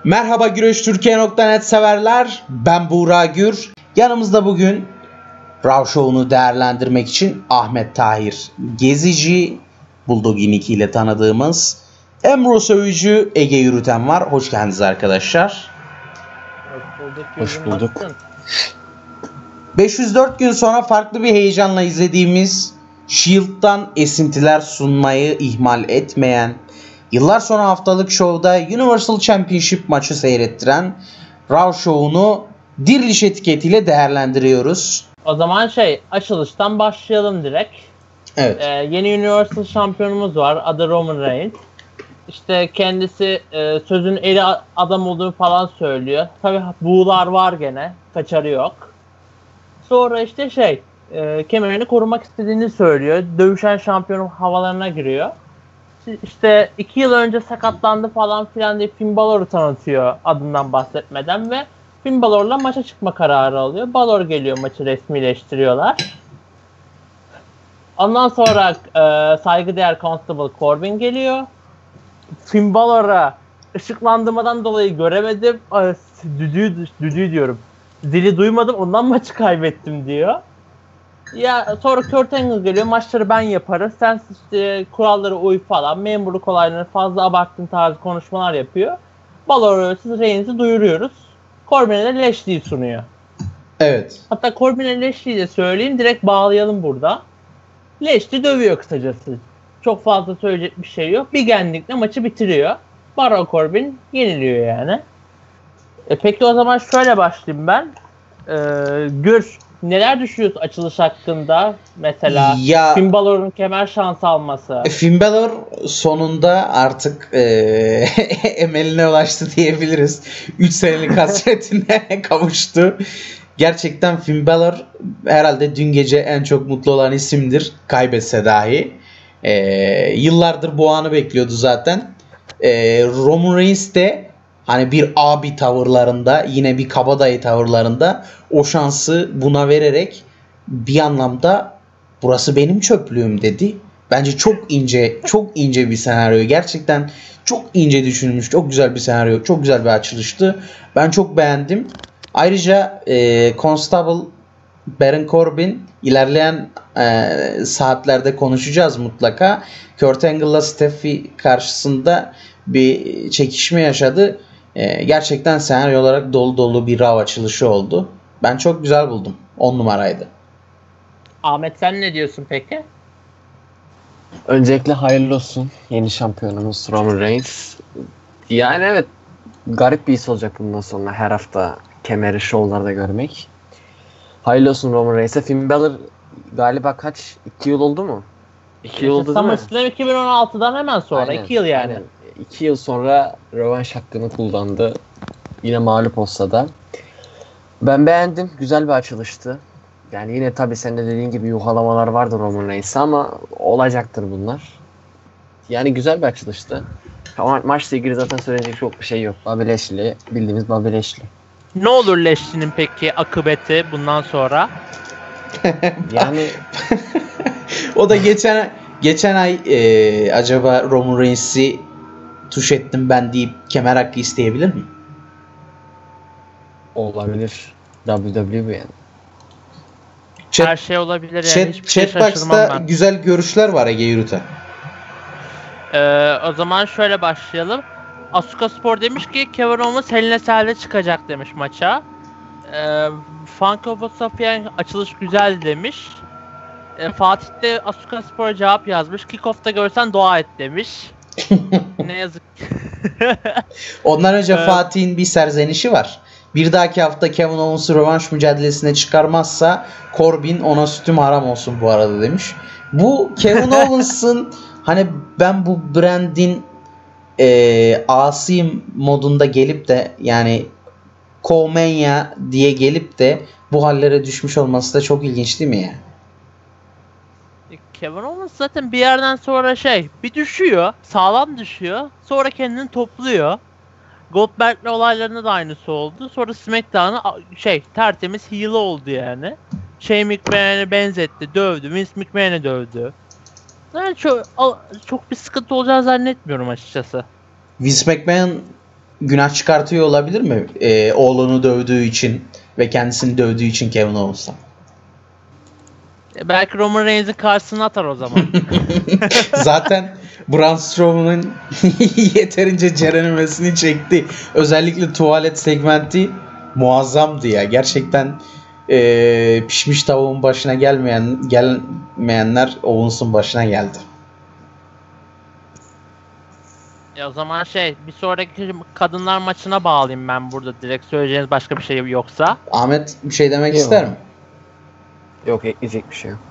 Merhaba güreştürkiye.net severler. Ben Buğra Gür. Yanımızda bugün Raw Show'unu değerlendirmek için Ahmet Tahir Gezici, Bulldog Nick ile tanıdığımız Emro Sövücü, Ege Yürüten var. Hoş geldiniz arkadaşlar. Hoş bulduk. 504 gün sonra farklı bir heyecanla izlediğimiz Shield'dan esintiler sunmayı ihmal etmeyen, yıllar sonra haftalık şovda Universal Championship maçı seyrettiren Raw Show'unu diriliş etiketiyle değerlendiriyoruz. O zaman açılıştan başlayalım direkt. Evet. Yeni Universal şampiyonumuz var. Adı Roman Reigns. İşte kendisi sözün eli adam olduğunu falan söylüyor. Tabi buğular var gene. Kaçarı yok. Sonra kemerini korumak istediğini söylüyor. Dövüşen şampiyonun havalarına giriyor. İşte 2 yıl önce sakatlandı falan filan diye Finn Balor'u tanıtıyor adından bahsetmeden ve Finn Balor'la maça çıkma kararı alıyor. Balor geliyor, maçı resmileştiriyorlar. Ondan sonra saygıdeğer Constable Corbin geliyor. Finn Balor'a ışıklandırmadan dolayı göremedim. Düdüğü diyorum. Zili duymadım, ondan maçı kaybettim diyor. Ya sonra Kurt Angle geliyor, maçları ben yaparım, sen işte kurallara uy falan, memurluk olaylarını fazla abarttığın tarzı konuşmalar yapıyor. Balor'u, siz Reigns'i duyuruyoruz. Corbin'e de Lashley'i sunuyor. Evet. Hatta Corbin'e Lashley'i de söyleyeyim, direkt bağlayalım burada. Lashley dövüyor kısacası. Çok fazla söyleyecek bir şey yok. Bir genlikle maçı bitiriyor. Baron Corbin yeniliyor yani. Peki o zaman şöyle başlayayım ben. Gür, neler düşünüyorsun açılış hakkında? Mesela Finn Balor'un kemer şansı alması. Finn Balor sonunda artık emeline ulaştı diyebiliriz. 3 senelik hasretine kavuştu. Gerçekten Finn Balor herhalde dün gece en çok mutlu olan isimdir. Kaybetse dahi. Yıllardır bu anı bekliyordu zaten. Roman Reigns de hani bir abi tavırlarında, yine bir kabadayı tavırlarında o şansı buna vererek bir anlamda burası benim çöplüğüm dedi. Bence çok ince bir senaryo. Gerçekten çok ince düşünülmüş. Çok güzel bir senaryo. Çok güzel bir açılıştı. Ben çok beğendim. Ayrıca Constable Baron Corbin ilerleyen saatlerde konuşacağız mutlaka. Kurt Angle'la Steffi karşısında bir çekişme yaşadı. Gerçekten senaryo olarak dolu dolu bir Raw açılışı oldu. Ben çok güzel buldum. 10 numaraydı. Ahmet, sen ne diyorsun peki? Öncelikle hayırlı olsun yeni şampiyonumuz Roman Reigns. Yani evet, garip bir his olacak bundan sonra her hafta kemeri şovlarda görmek. Hayırlı olsun Roman Reigns'e. Finn Balor galiba 2 yıl oldu mu? 2 yıl oldu değil mi? SummerSlam 2016'dan hemen sonra. Aynen, 2 yıl yani. Aynen. 2 yıl sonra rövanş hakkını kullandı. Yine mağlup olsa da. Ben beğendim. Güzel bir açılıştı. Yani yine tabii senin de dediğin gibi yuhalamalar vardı Roman Reigns'e ama olacaktır bunlar. Yani güzel bir açılıştı. Ama maçla ilgili zaten söyleyecek çok bir şey yok. Bobby Lashley, bildiğimiz Bobby Lashley. Ne olur Lashley'nin peki akıbeti bundan sonra? Yani o da geçen ay acaba Roman Reigns'i tuş ettim ben deyip kemer hakkı isteyebilir mi? olabilir. WWE bu yani. Her şey olabilir yani. Hiçbir şey şaşırmam Chatbox'ta ben. güzel görüşler var Ege Yürüten. O zaman şöyle başlayalım. Asuka Spor demiş ki Kevin Owens Hell Cell'de çıkacak demiş maça. Funko Safiyan açılış güzel demiş. Fatih de Asuka Spor'a cevap yazmış. Kickoff'ta görsen dua et demiş. Ne yazık. Ondan önce Fatih'in bir serzenişi var. Bir dahaki hafta Kevin Owens'ı rövanş mücadelesine çıkarmazsa Corbin ona sütüm haram olsun bu arada demiş. Bu Kevin Owens'ın hani ben bu brandin asiyim modunda gelip de yani Komenya diye gelip de bu hallere düşmüş olması da çok ilginç değil mi ya? Kevin Owens zaten bir yerden sonra bir düşüyor. Sağlam düşüyor. Sonra kendini topluyor. Goldberg'le olaylarında da aynısı oldu. Sonra SmackDown'ı tertemiz heel oldu yani. McMahon'e benzetti, dövdü. Vince McMahon'e dövdü. Yani çok bir sıkıntı olacağını zannetmiyorum açıkçası. Vince McMahon günah çıkartıyor olabilir mi? Oğlunu dövdüğü için ve kendisini dövdüğü için Kevin Owens'a. Belki Roman Reigns'in karşısına atar o zaman. Zaten Braun Strowman'ın yeterince cerelemesini çekti. Özellikle tuvalet segmenti muazzamdı ya. Gerçekten pişmiş tavuğun başına gelmeyenler Owens'ın başına geldi. O zaman bir sonraki kadınlar maçına bağlayayım ben burada. Direkt söyleyeceğiniz başka bir şey yoksa. Ahmet bir şey demek ister mi? Yok, ekleyecek bir şey yok.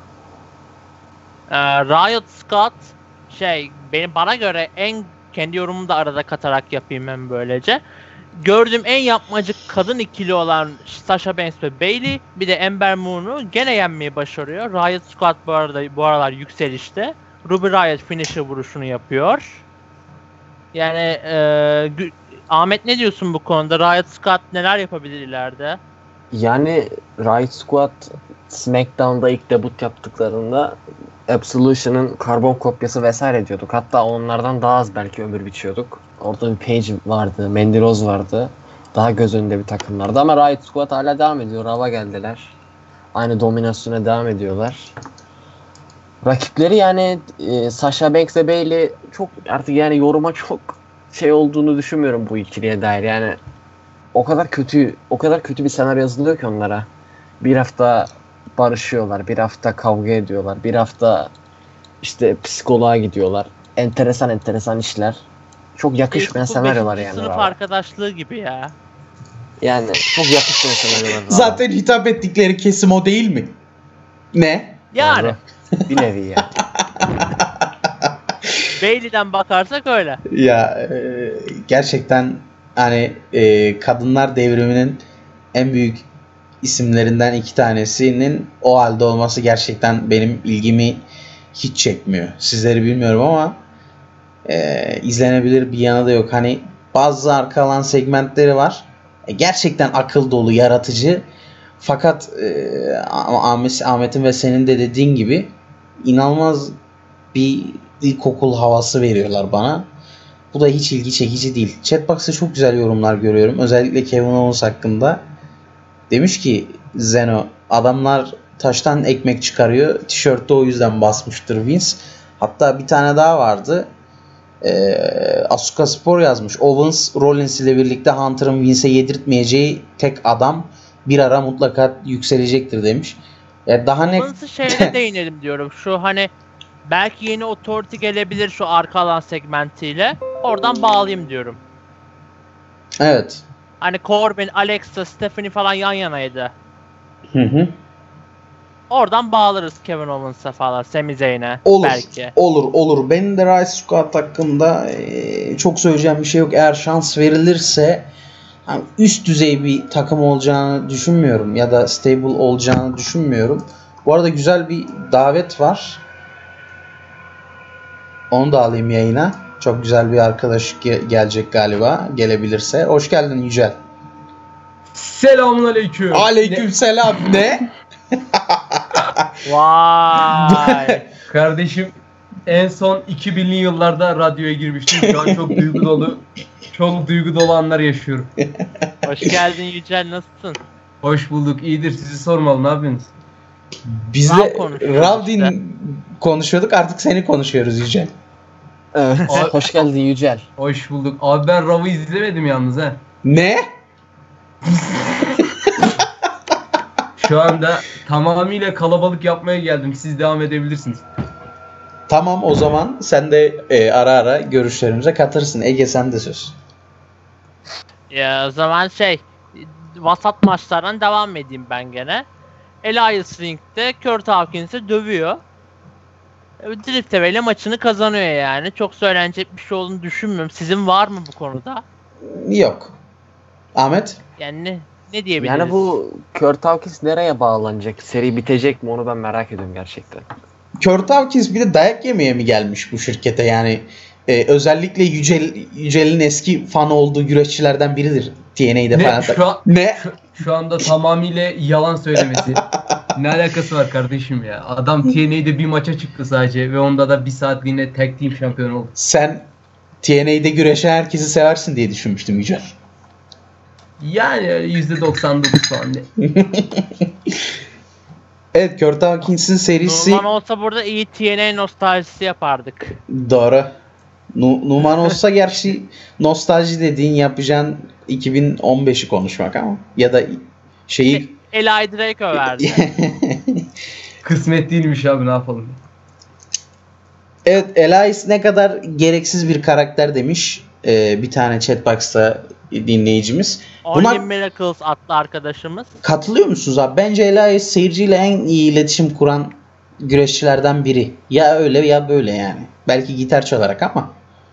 Riot Scott bana göre kendi yorumumu da arada katarak yapayım ben böylece. Gördüğüm en yapmacık kadın ikili olan Sasha Banks ve Bayley, bir de Ember Moon'u gene yenmeyi başarıyor. Riot Squad bu aralar yükselişte. Ruby Riot finisher vuruşunu yapıyor. Yani Ahmet ne diyorsun bu konuda? Riot Squad neler yapabilir ileride? Yani Riot Squad SmackDown'da ilk debut yaptıklarında Absolution'ın karbon kopyası vesaire diyorduk. Hatta onlardan daha az belki ömür biçiyorduk. Orada bir Page vardı, Mandy Rose vardı. Daha göz önünde bir takımlardı ama Riot Squad hala devam ediyor. Rav'a geldiler. Aynı dominasyona devam ediyorlar. Rakipleri yani Sasha Banks ve Bayley çok artık yani yoruma çok olduğunu düşünmüyorum bu ikiliye dair. Yani o kadar kötü bir senaryo yazılıyor ki onlara. Bir hafta barışıyorlar, bir hafta kavga ediyorlar, bir hafta işte psikoloğa gidiyorlar. Enteresan işler. Çok yakışmayan senaryolar yani. Sınıf arkadaşlığı gibi ya. Yani çok yakışmayan senaryolar. Zaten hitap ettikleri kesim o değil mi? Ne? Yani. Bir nevi ya. Bayley'den bakarsak öyle. Ya gerçekten hani kadınlar devriminin en büyük isimlerinden 2 tanesinin o halde olması gerçekten benim ilgimi hiç çekmiyor. Sizleri bilmiyorum ama izlenebilir bir yanı da yok. Hani bazı arka alan segmentleri var. Gerçekten akıl dolu, yaratıcı. Fakat Ahmet'in ve senin de dediğin gibi inanılmaz bir ilkokul havası veriyorlar bana. Bu da hiç ilgi çekici değil. Chatbox'ta çok güzel yorumlar görüyorum. Özellikle Kevin Owens hakkında. Demiş ki Zeno, adamlar taştan ekmek çıkarıyor. Tişörtte o yüzden basmıştır Vince. Hatta bir tane daha vardı. Asuka Spor yazmış. Owens, Rollins ile birlikte Hunter'ın Vince'e yedirtmeyeceği tek adam bir ara mutlaka yükselecektir demiş. Daha ne? Owens'ı şeyine değinelim diyorum. Şu hani belki yeni Authority gelebilir şu arka alan segmentiyle. Oradan bağlayayım diyorum. Evet. Hani Corbin, Alexa, Stephanie falan yan yanaydı. Hı. Oradan bağlarız Kevin Owens'a falan, Sami Zayn'e belki. Olur. Benim de Riot Squad hakkında çok söyleyeceğim bir şey yok. Eğer şans verilirse üst düzey bir takım olacağını düşünmüyorum ya da stable olacağını düşünmüyorum. Bu arada güzel bir davet var. Onu da alayım yayına. Çok güzel bir arkadaş gelecek galiba. Gelebilirse. Hoş geldin Yücel. Selamünaleyküm. Aleykümselam. Ne? Vay. Kardeşim en son 2000'li yıllarda radyoya girmiştim. Şu an çok duygu dolu anlar yaşıyorum. Hoş geldin Yücel, nasılsın? Hoş bulduk. İyidir. Sizi sormalı. Ne yapıyorsunuz? Biz de Ravdin konuşuyorduk. Artık seni konuşuyoruz Yücel. Evet. Hoş geldin Yücel. Hoş bulduk. Abi ben Rav'ı izlemedim yalnız ha. Ne? Şu anda tamamıyla kalabalık yapmaya geldim. Siz devam edebilirsiniz. Tamam, o zaman sen de ara ara görüşlerimize katılırsın. Ege, sen de söz. Ya o zaman vasat maçlardan devam edeyim ben gene. Elias Ring'de Kurt Hawkins'i dövüyor. Drift ile maçını kazanıyor yani. Çok söylenecek bir şey olduğunu düşünmüyorum. Sizin var mı bu konuda? Yok. Ahmet? Yani ne diyebiliriz? Yani bu Kurt Hawkins nereye bağlanacak? Seri bitecek mi? Onu ben merak ediyorum gerçekten. Kurt Hawkins bir de dayak yemeye mi gelmiş bu şirkete? Yani özellikle Yücel'in eski fan olduğu güreşçilerden biridir. TNA'de falan. Şu anda tamamıyla yalan söylemesi. Ne alakası var kardeşim ya? Adam TNA'de bir maça çıktı sadece ve onda da bir saatliğine tag team şampiyonu oldu. Sen TNA'de güreşen herkesi seversin diye düşünmüştüm Yücel. Yani öyle %99 falan. Evet, Kurt Hawkins'in serisi... Numan olsa burada iyi TNA nostaljisi yapardık. Doğru. Numan olsa gerçi nostalji dediğin yapacağın 2015'i konuşmak ama. Ya da şeyi... Eli Drake överdi. Kısmet değilmiş abi, ne yapalım. Evet, Elias ne kadar gereksiz bir karakter demiş bir tane chatbox'ta dinleyicimiz. Only Miracles adlı arkadaşımız. Katılıyor musunuz abi? Bence Elias seyirciyle en iyi iletişim kuran güreşçilerden biri. Ya öyle ya böyle yani. Belki gitar çalarak ama.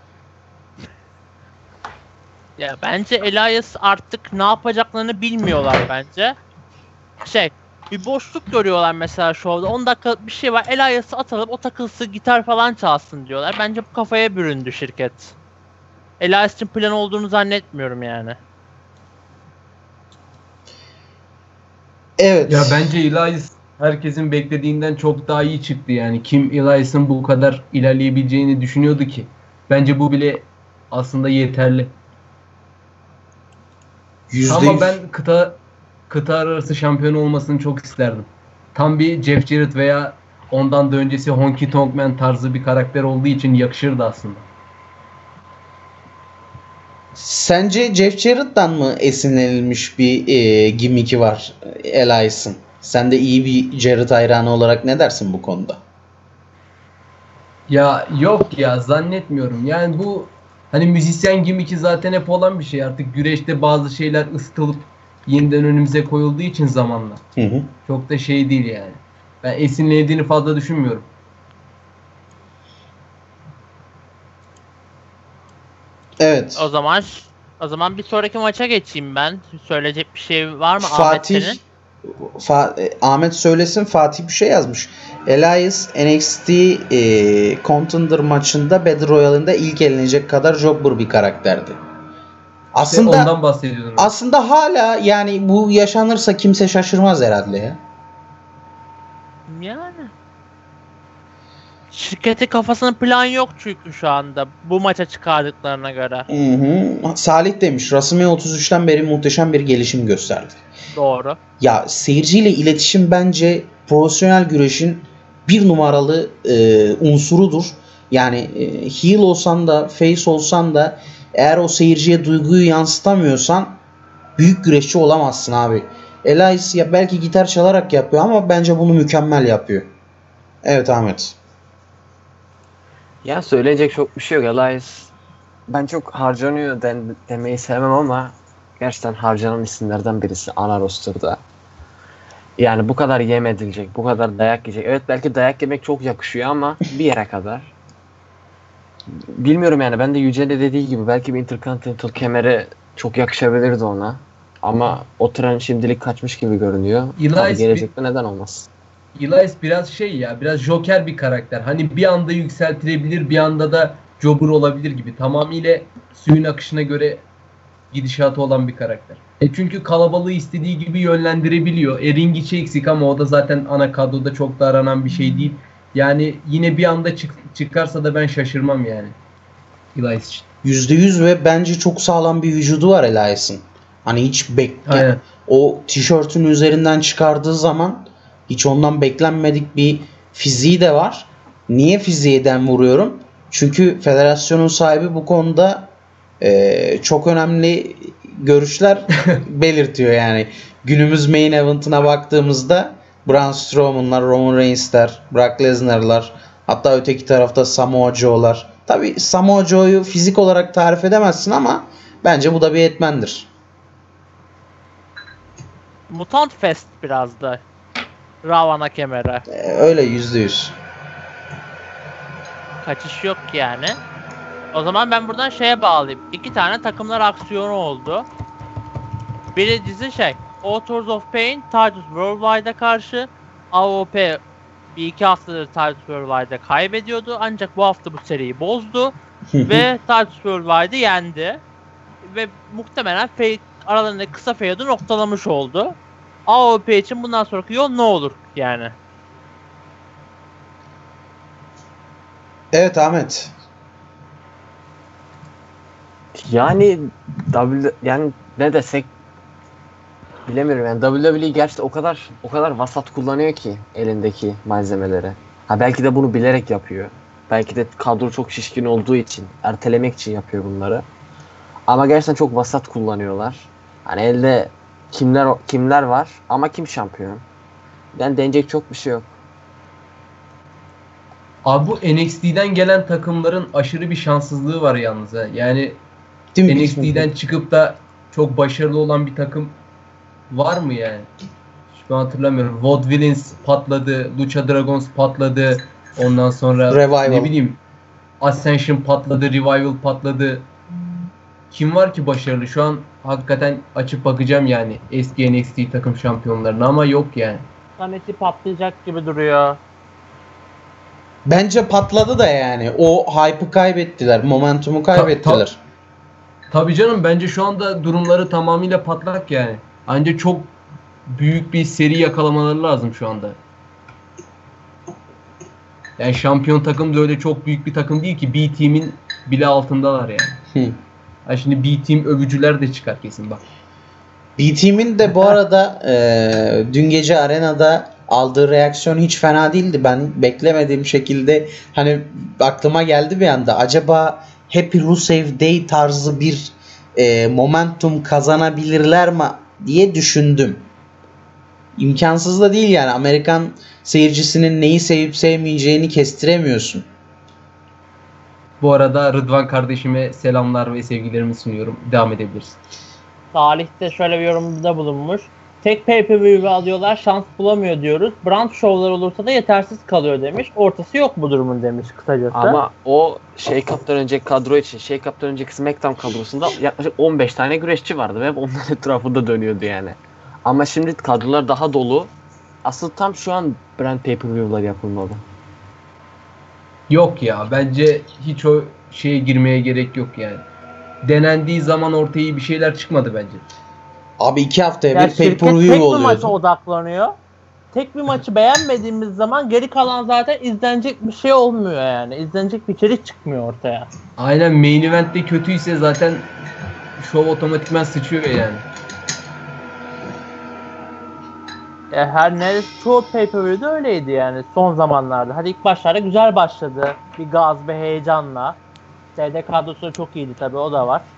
Ya bence Elias artık ne yapacaklarını bilmiyorlar bence. Bir boşluk görüyorlar mesela şovda. 10 dakikalık bir şey var. Elias'ı atalım, o takılsın, gitar falan çalsın diyorlar. Bence bu kafaya büründü şirket. Elias için plan olduğunu zannetmiyorum yani. Evet. Ya bence Elias herkesin beklediğinden çok daha iyi çıktı yani. Kim Elias'ın bu kadar ilerleyebileceğini düşünüyordu ki? Bence bu bile aslında yeterli. Ama ben kıta arası şampiyon olmasını çok isterdim. Tam bir Jeff Jarrett veya ondan da öncesi Honky Tonk Man tarzı bir karakter olduğu için yakışırdı aslında. Sence Jeff Jarrett'tan mı esinlenilmiş bir gimmick'i var Elias'ın? Sen de iyi bir Jarrett hayranı olarak ne dersin bu konuda? Ya yok ya, zannetmiyorum. Yani bu hani müzisyen gimmick'i zaten hep olan bir şey. Artık güreşte bazı şeyler ısıtılıp yeniden önümüze koyulduğu için zamanla. Hı. Çok da şey değil yani. Ben esinlendiğini fazla düşünmüyorum. Evet. O zaman bir sonraki maça geçeyim ben. Söyleyecek bir şey var mı Ahmet senin? Ahmet söylesin. Fatih bir şey yazmış. Elias NXT Contender maçında Battle Royale'ında ilk elenecek kadar jobber bir karakterdi. Aslında İşte ondan bahsediyordum. Aslında hala yani bu yaşanırsa kimse şaşırmaz herhalde ya. Yani. Şirketin kafasının plan yok çünkü şu anda bu maça çıkardıklarına göre. Salih demiş, WrestleMania 33'ten beri muhteşem bir gelişim gösterdi. Doğru. Ya seyirciyle iletişim bence profesyonel güreşin bir numaralı unsurudur. Yani heel olsan da face olsan da eğer o seyirciye duyguyu yansıtamıyorsan büyük güreşçi olamazsın abi. Elias ya belki gitar çalarak yapıyor ama bence bunu mükemmel yapıyor. Evet Ahmet. Ya söyleyecek çok bir şey yok. Elias ben çok harcanıyor demeyi sevmem ama gerçekten harcanan isimlerden birisi ana roster'da. Yani bu kadar yem edilecek, bu kadar dayak yiyecek. Evet belki dayak yemek çok yakışıyor ama bir yere kadar. Bilmiyorum yani, ben de Yücel'e dediği gibi belki bir Intercontinental kemeri çok yakışabilirdi ona. Ama o tren şimdilik kaçmış gibi görünüyor. Tabii gelecekte neden olmaz. Elias biraz biraz Joker bir karakter. Hani bir anda yükseltilebilir, bir anda da jobber olabilir gibi. Tamamıyla suyun akışına göre gidişatı olan bir karakter. Çünkü kalabalığı istediği gibi yönlendirebiliyor. Ring içi eksik ama o da zaten ana kadroda çok da aranan bir şey değil. Yani yine bir anda çıkarsa da ben şaşırmam yani. Elias için. %100 ve bence çok sağlam bir vücudu var Elias'ın. Hani hiç o tişörtün üzerinden çıkardığı zaman hiç ondan beklenmedik bir fiziği de var. Niye fiziğiden vuruyorum? Çünkü federasyonun sahibi bu konuda çok önemli görüşler belirtiyor yani. Günümüz main event'ına baktığımızda Braun Strowman'lar, Roman Reigns'ler, Brock Lesnar'lar, hatta öteki tarafta Samoa Joe'lar. Tabii Samoa Joe'yu fizik olarak tarif edemezsin ama bence bu da bir etmendir. Mutant Fest biraz da. Ravana kemere. Öyle %100. Kaçış yok yani. O zaman ben buradan şeye bağlayayım. 2 tane takımlar aksiyonu oldu. Birincisi Authors of Pain, Titus Worldwide'a karşı. AOP bir iki haftadır Titus Worldwide'a kaybediyordu. Ancak bu hafta bu seriyi bozdu. Ve Titus Worldwide'ı yendi. Ve muhtemelen aralarındaki kısa feud'u noktalamış oldu. AOP için bundan sonraki yol ne olur yani? Evet Ahmet. Yani yani ne desek bilemiyorum yani WWE gerçekten o kadar vasat kullanıyor ki elindeki malzemeleri. Ha belki de bunu bilerek yapıyor. Belki de kadro çok şişkin olduğu için, ertelemek için yapıyor bunları. Ama gerçekten çok vasat kullanıyorlar. Hani elde kimler var ama kim şampiyon? Yani denecek çok bir şey yok. Abi bu NXT'den gelen takımların aşırı bir şanssızlığı var yalnız ha. Yani Değil mi? NXT'den çıkıp da çok başarılı olan bir takım var mı yani? Şu an hatırlamıyorum. Vaudevillains patladı, Lucha Dragons patladı. Ondan sonra Revival. ne bileyim Ascension patladı, Revival patladı. Kim var ki başarılı? Şu an hakikaten açıp bakacağım yani eski NXT takım şampiyonlarına ama yok yani. Saneti patlayacak gibi duruyor. Bence patladı da yani. O hype'ı kaybettiler. Momentumu kaybettiler. Tabii canım, bence şu anda durumları tamamıyla patlak yani. Ancak çok büyük bir seri yakalamaları lazım şu anda. Yani şampiyon takım da öyle çok büyük bir takım değil ki. B-Team'in bile altındalar yani. Ha şimdi B-Team övücüler de çıkar kesin bak. B-Team'in de bu arada dün gece arenada aldığı reaksiyon hiç fena değildi. Ben beklemediğim şekilde hani aklıma geldi bir anda. Acaba Happy Rusev Day tarzı bir momentum kazanabilirler mi diye düşündüm. İmkansız da değil yani. Amerikan seyircisinin neyi sevip sevmeyeceğini kestiremiyorsun. Bu arada Rıdvan kardeşime selamlar ve sevgilerimi sunuyorum. Devam edebiliriz. Salih de şöyle bir yorumda bulunmuş. Tek pay-per-view alıyorlar, şans bulamıyor diyoruz. Brand şovlar olursa da yetersiz kalıyor demiş. Ortası yok bu durumun demiş kısacası. Ama o Shake Up'tan önceki kadro için, Shake Up'tan önceki SmackDown kadrosunda yaklaşık 15 tane güreşçi vardı ve hep onların etrafında dönüyordu yani. Ama şimdi kadrolar daha dolu. Asıl tam şu an brand pay-per-view'lar yapılmalı. Yok ya, bence hiç o şeye girmeye gerek yok yani. Denendiği zaman ortaya iyi bir şeyler çıkmadı bence. Abi 2 haftaya yani bir pay-per-view tek bir maça oluyordu. odaklanıyor. Tek bir maçı beğenmediğimiz zaman geri kalan zaten izlenecek bir şey olmuyor yani. İzlenecek bir içerik çıkmıyor ortaya. Aynen, main event'te kötüyse zaten şov otomatikman sıçıyor yani. Her ne çoğu pay-per-view'de öyleydi yani son zamanlarda. Hadi ilk başlarda güzel başladı. Bir gaz, bir heyecanla. TD kadrosu da çok iyiydi tabii, o da var.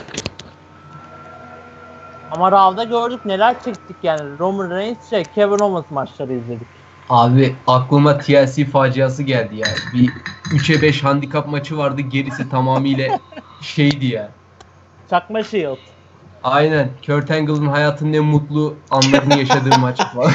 Ama Raw'da gördük neler çektik yani. Roman Reigns, Kevin Owens maçları izledik. Abi aklıma TLC faciası geldi ya. Bir 3'e 5 handikap maçı vardı. Gerisi tamamıyla şeydi ya. Çakma Shield. Aynen. Kurt Angle'ın hayatının en mutlu anlarını yaşadığı maç falan.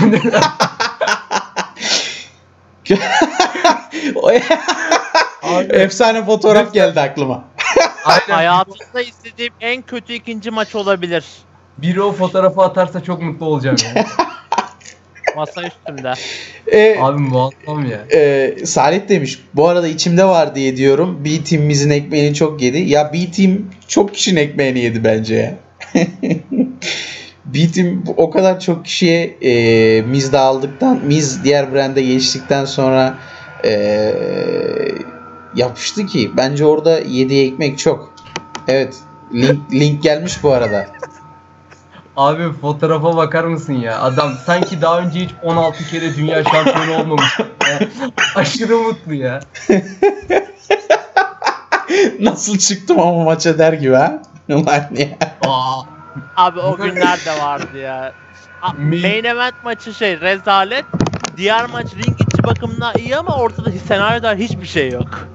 Efsane fotoğraf geldi aklıma. Aynen. Hayatımda izlediğim en kötü ikinci maç olabilir. Biri o fotoğrafı atarsa çok mutlu olacağım yani. Masa üstümde. Abi muazzam ya. Salih demiş. Bu arada içimde var diye diyorum. B-Team'imizin ekmeğini çok yedi. Ya B-Team çok kişinin ekmeğini yedi bence ya. B-Team o kadar çok kişiye Miz de aldıktan, Miz diğer brand'e geçtikten sonra yapıştı ki bence orada yediği ekmek çok. Evet. Link gelmiş bu arada. Abi fotoğrafa bakar mısın ya? Adam sanki daha önce hiç 16 kere dünya şampiyonu olmamış. Aşırı mutlu ya. Nasıl çıktım ama maça der gibi ha? Ulan ya. Abi o günler de vardı ya. Main event maçı rezalet. Diğer maç ring içi bakımından iyi ama ortada senaryoda hiçbir şey yok.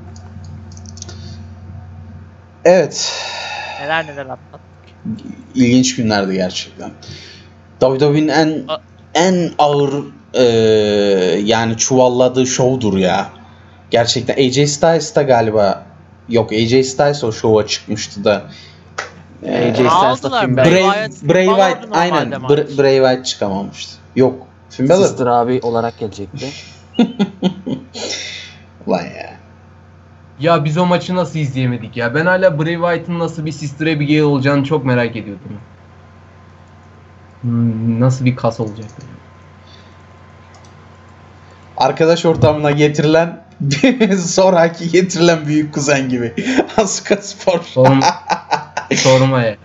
Evet. Neler atlattık. İlginç günlerdi gerçekten. WWE'nin en ağır yani çuvalladığı şovdur ya. Gerçekten AJ Styles da galiba AJ Styles o şova çıkmıştı da. AJ Styles da Finn Balor. Bray Wyatt aynen. Bray Wyatt çıkamamıştı. Yok. Finn Balor. Sister abi olarak gelecekti. Ulan ya. Ya biz o maçı nasıl izleyemedik ya? Ben hala Bray Wyatt'ın nasıl bir Sister Abigail olacağını çok merak ediyordum. Nasıl bir kas olacak? Arkadaş ortamına getirilen Zoraki getirilen büyük kuzen gibi. Asuka Spor. Sorma ya.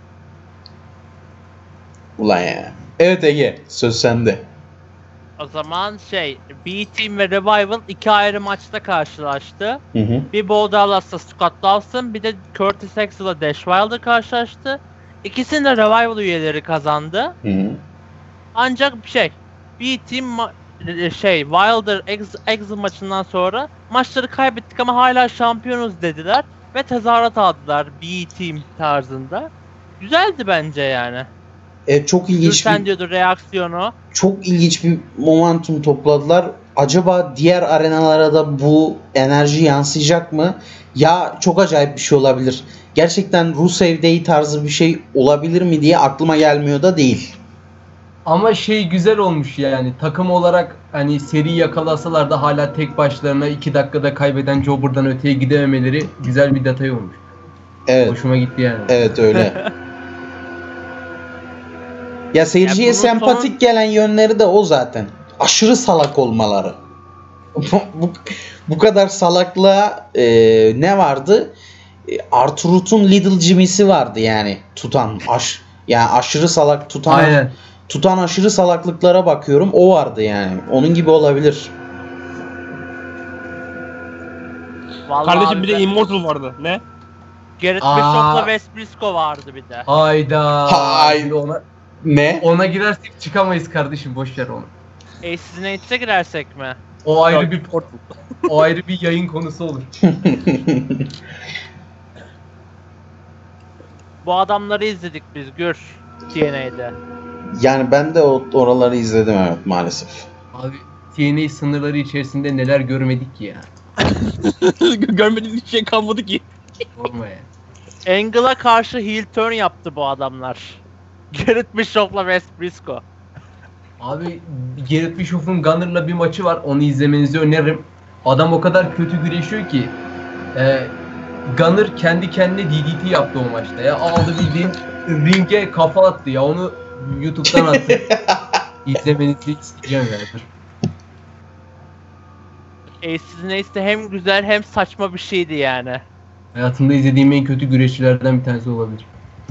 Ulan ya. Evet Ege, söz sende. O zaman B-Team ve Revival 2 ayrı maçta karşılaştı. Hı hı. Bir Bo Dallas'la Scott Dawson, bir de Curtis Axel'la Dash Wilder karşılaştı. İkisini de Revival üyeleri kazandı. Hı hı. Ancak B-Team Wilder Axel maçından sonra maçları kaybettik ama hala şampiyonuz dediler ve tezahürat aldılar B-Team tarzında. Güzeldi bence yani. Çok ilginç Sen diyordu reaksiyonu. çok ilginç bir momentum topladılar. Acaba diğer arenalara da bu enerji yansıyacak mı? Ya çok acayip bir şey olabilir. Gerçekten Rusev Day tarzı bir şey olabilir mi diye aklıma gelmiyor da değil. Ama güzel olmuş yani. Takım olarak hani seri yakalasalar da hala tek başlarına 2 dakikada kaybeden Jobber'dan öteye gidememeleri güzel bir detay olmuş. Evet. Hoşuma gitti yani. Evet öyle. Ya seyirciye Ya bunun sempatik gelen yönleri de o zaten. Aşırı salak olmaları. bu kadar salaklığa ne vardı? Arturut'un Little Jimmy'si vardı yani tutan. Yani aşırı salak tutan. Aynen. Tutan aşırı salaklıklara bakıyorum. O vardı yani. Onun gibi olabilir. Vallahi Kardeşim bir de Immortal vardı. Ne? Garrett Aa. Bishop'la Wes Briscoe vardı bir de. Hayda. Hayda. Ne? Ona girersek çıkamayız kardeşim, boş ver onu. Aces Nate'e girersek mi? O ayrı bir yayın konusu olur. Bu adamları izledik biz Gür TNA'de. Yani ben de oraları izledim evet maalesef. Abi TNA sınırları içerisinde neler görmedik ki ya. Görmediğin hiçbir şey kalmadı ki. Sorma ya. Angle'a karşı heel turn yaptı bu adamlar. Garrett Bishop'la Wes Briscoe. Abi Garrett Bishop'un Gunner'la bir maçı var. Onu izlemenizi öneririm. Adam o kadar kötü güreşiyor ki Gunner kendi kendine DDT yaptı o maçta ya. Aldı bildiğin ringe kafa attı ya. Onu YouTube'dan attı. İzlemenizi isteyeceğim yani. Aces Nate'de hem güzel hem saçma bir şeydi yani. Hayatımda izlediğim en kötü güreşçilerden bir tanesi olabilir.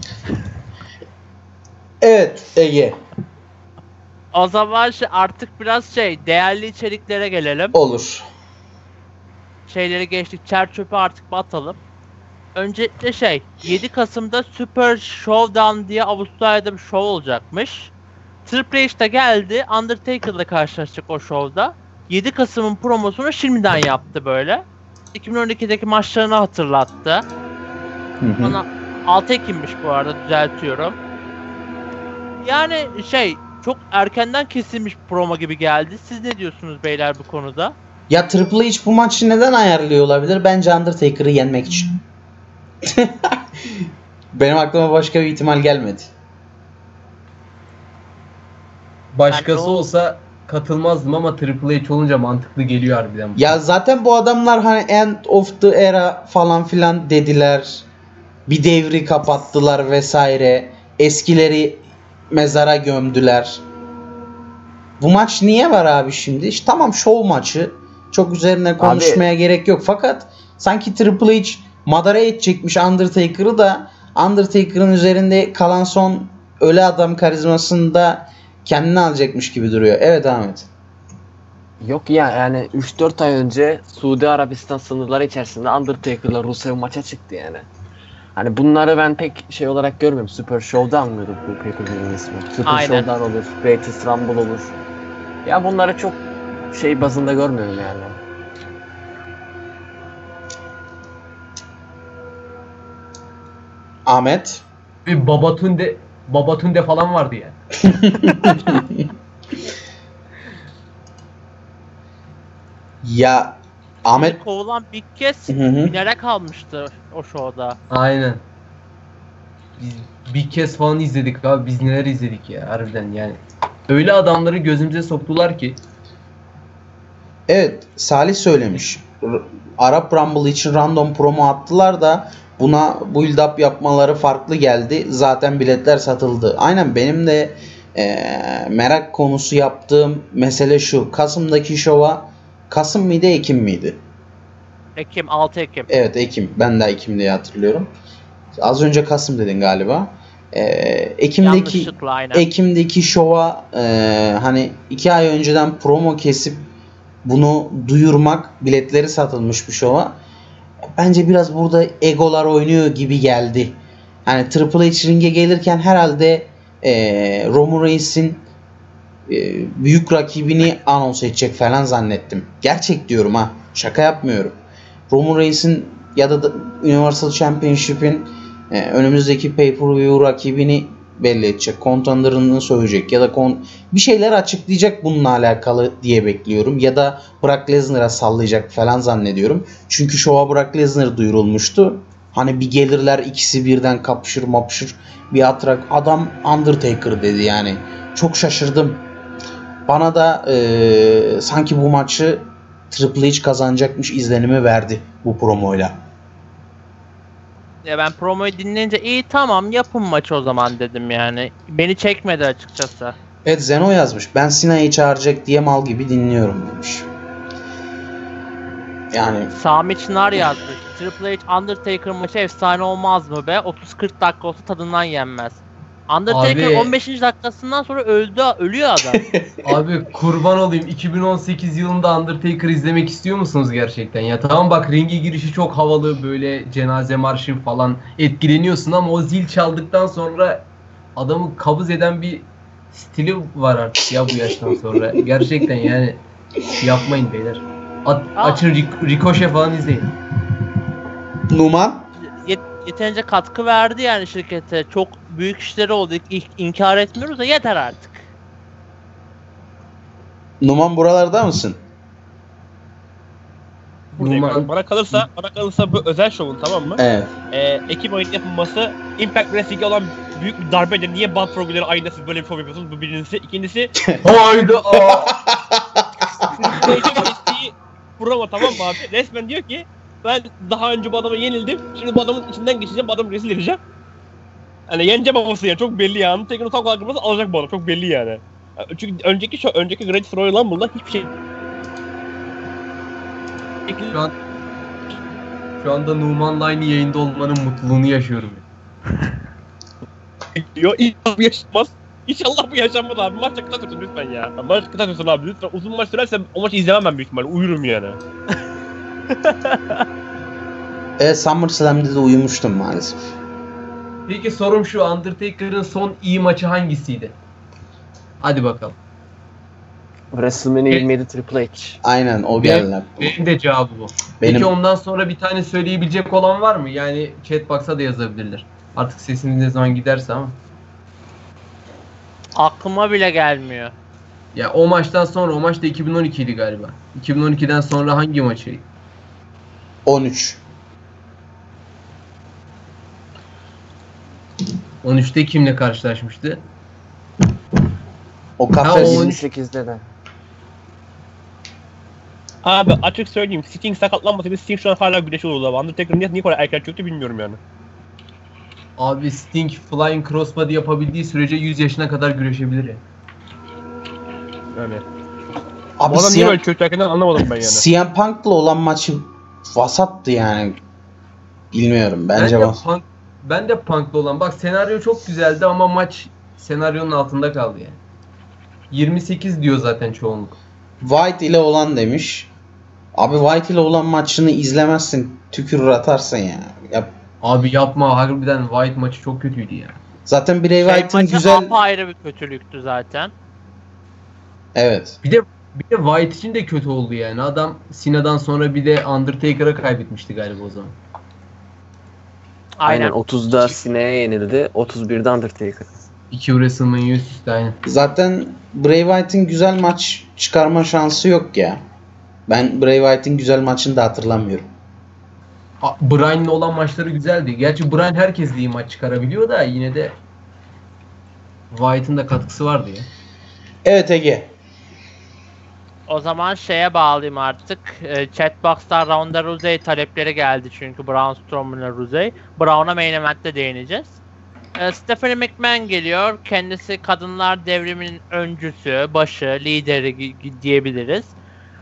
Evet Ege. O zaman artık biraz değerli içeriklere gelelim. Olur. Şeyleri geçtik, çer çöpe artık batalım. Öncelikle 7 Kasım'da Super Showdown diye Avustralya'da bir şov olacakmış. Triple H de geldi, Undertaker'la karşılaşacak o şovda. 7 Kasım'ın promosunu şimdiden yaptı böyle. 2012'deki maçlarını hatırlattı. Hı hı. Bana 6 Ekim'miş bu arada, düzeltiyorum. Yani çok erkenden kesilmiş promo gibi geldi. Siz ne diyorsunuz beyler bu konuda? Ya Triple H bu maçı neden ayarlıyor olabilir? Bence Undertaker'ı yenmek için. Benim aklıma başka bir ihtimal gelmedi. Başkası Yani olsa katılmazdım ama Triple H olunca mantıklı geliyor harbiden. Ya zaten bu adamlar hani end of the era falan filan dediler. Bir devri kapattılar vesaire. Eskileri mezara gömdüler. Bu maç niye var abi şimdi? İşte tamam şov maçı. Çok üzerine konuşmaya gerek yok. Fakat sanki Triple H madara edecekmiş Undertaker'ı da Undertaker'ın üzerinde kalan son ölü adam karizmasını da kendine alacakmış gibi duruyor. Evet Ahmet. Yok ya yani 3-4 ay önce Suudi Arabistan sınırları içerisinde Undertaker'la Rusev maça çıktı yani. Hani bunları ben pek olarak görmüyorum. Super Showdown mıydı bu pay-per-view'un ismi? Super Aynen. Showdown olur, Greatest Rumble olur. Ya bunları çok bazında görmüyorum yani. Ahmet. Bir Babatunde falan vardı ya. Ya Ahmet. Kovulan Big Cass Hı hı. binerek almıştı o şovda. Aynen. Biz bir kez falan izledik abi. Biz neler izledik ya harbiden yani. Öyle adamları gözümüze soktular ki. Evet, Salih söylemiş. Arap Rumble için random promo attılar da buna build up yapmaları farklı geldi. Zaten biletler satıldı. Aynen benim de merak konusu yaptığım mesele şu. Kasım'daki şova Kasım mıydı, Ekim miydi? Ekim, 6 Ekim. Evet, Ekim. Ben de Ekim diye hatırlıyorum. Az önce Kasım dedin galiba. Yanlışlıkla aynen. Ekim'deki şova hani 2 ay önceden promo kesip bunu duyurmak, biletleri satılmış bir şova. Bence biraz burada egolar oynuyor gibi geldi. Hani Triple H ringe gelirken herhalde Roman Reigns'in büyük rakibini anons edecek falan zannettim. Gerçek diyorum ha. Şaka yapmıyorum. Roman Reigns'in ya da Universal Championship'in önümüzdeki pay-per-view rakibini belli edecek. Contender'ını söyleyecek ya da bir şeyler açıklayacak bununla alakalı diye bekliyorum. Ya da Brock Lesnar'a sallayacak falan zannediyorum. Çünkü şova Brock Lesnar duyurulmuştu. Hani bir gelirler, ikisi birden kapışır mapışır. Bir atrak adam Undertaker dedi yani. Çok şaşırdım. Bana da sanki bu maçı Triple H kazanacakmış izlenimi verdi bu promoyla. Ya ben promoyu dinleyince iyi tamam yapın maçı o zaman dedim yani. Beni çekmedi açıkçası. Evet, Zeno yazmış. Ben Sina'yı çağıracak diye mal gibi dinliyorum demiş. Yani Sami Çınar yazmış. Triple H Undertaker maçı efsane olmaz mı be? 30-40 dakika olsa tadından yenmez. Undertaker Abi- 15. dakikasından sonra ölüyor adam. Abi kurban olayım, 2018 yılında Undertaker izlemek istiyor musunuz gerçekten? Ya tamam bak, ringe girişi çok havalı, böyle cenaze marşı falan etkileniyorsun ama o zil çaldıktan sonra adamı kabız eden bir stili var artık ya bu yaştan sonra. Gerçekten yani yapmayın beyler. Açın Ricochet falan izleyin. Numan Yeterince katkı verdi yani şirkete. Çok büyük işleri oldu. İnkar etmiyoruz da yeter artık. Numan buralarda mısın? Buradayım. Numan- Bana kalırsa bu özel şovun, tamam mı? Evet. Ekim ayında yapılması Impact Wrestling'e olan büyük bir darbedir. Niye band programları ayında siz böyle bir şov yapıyorsunuz? Bu birincisi. İkincisi Hayda. isteği promo, tamam mı abi? Resmen diyor ki ben daha önce bu adama yenildim. Şimdi bu adamın içinden geçeceğim. Bu adamı rezil edeceğim. Hani yeneceğim babası yani. Çok belli yani. Tekin utak kalkırması alacak bu adam. Çok belli yani. Çünkü önceki Great Royal Rumble'da hiçbir şey... Şu anda Numan'la aynı yayında olmanın mutluluğunu yaşıyorum. diyor. İnşallah bu yaşanmaz. İnşallah bu yaşanmaz abi. Maç kısa sürsün lütfen ya. Maç kısa sürsün abi lütfen. Uzun maç sürerse o maçı izlemem ben büyük ihtimalle. Uyurum yani. SummerSlam'de de uyumuştum maalesef. Peki sorum şu, Undertaker'ın son iyi maçı hangisiydi? Hadi bakalım. WrestleMania 27 Triple H. Aynen o geldi aklıma. Benim de cevabı bu. Benim- Peki ondan sonra bir tane söyleyebilecek olan var mı? Yani chatbox'a da yazabilirler. Artık sesiniz ne zaman giderse ama. Aklıma bile gelmiyor. Ya o maçtan sonra, o maç da 2012 idi galiba. 2012'den sonra hangi maçı? 13. 13'te kimle karşılaşmıştı? O Ha, kafes. o- 28'de de. Abi açık söyleyeyim. Sting sakatlanmasaydı Sting şu an hala güreşi olurdu abi. Undertaker niye kadar erken çöktü bilmiyorum yani. Abi Sting Flying Crossbody yapabildiği sürece 100 yaşına kadar güreşebilir ya. Yani. Abi Bu adam niye CM, böyle çöktü erkenden anlamadım ben yani. CM Punk'la olan maçı vasattı yani. Bilmiyorum bence Ben de Punk'la olan. Bak senaryo çok güzeldi ama maç senaryonun altında kaldı yani. 28 diyor zaten çoğunluk. White ile olan demiş. Abi White ile olan maçını izlemezsin. Tükürür atarsın ya. Abi yapma, harbiden White maçı çok kötüydü ya. Zaten Bray Wyatt'ın maçı güzel... apayrı bir kötülüktü zaten. Evet. Bir de White için de kötü oldu yani. Adam Sina'dan sonra bir de Undertaker'a kaybetmişti galiba o zaman. Aynen. 30'da Sina'ya yenildi. 31'de Undertaker. 2 WrestleMania üst üste aynen. Zaten Bray Wyatt'ın güzel maç çıkarma şansı yok ya. Ben Bray Wyatt'ın güzel maçını da hatırlamıyorum. Bryan'la olan maçları güzeldi. Gerçi Bryan herkesle iyi maç çıkarabiliyor da yine de Wyatt'ın da katkısı vardı ya. Evet Ege. O zaman şeye bağlayayım artık. Chatbox'tan Ronda Rousey talepleri geldi çünkü Braun Strowman'la Rousey. Braun'a main event'te değineceğiz. Stephanie McMahon geliyor. Kendisi kadınlar devriminin öncüsü, başı, lideri diyebiliriz.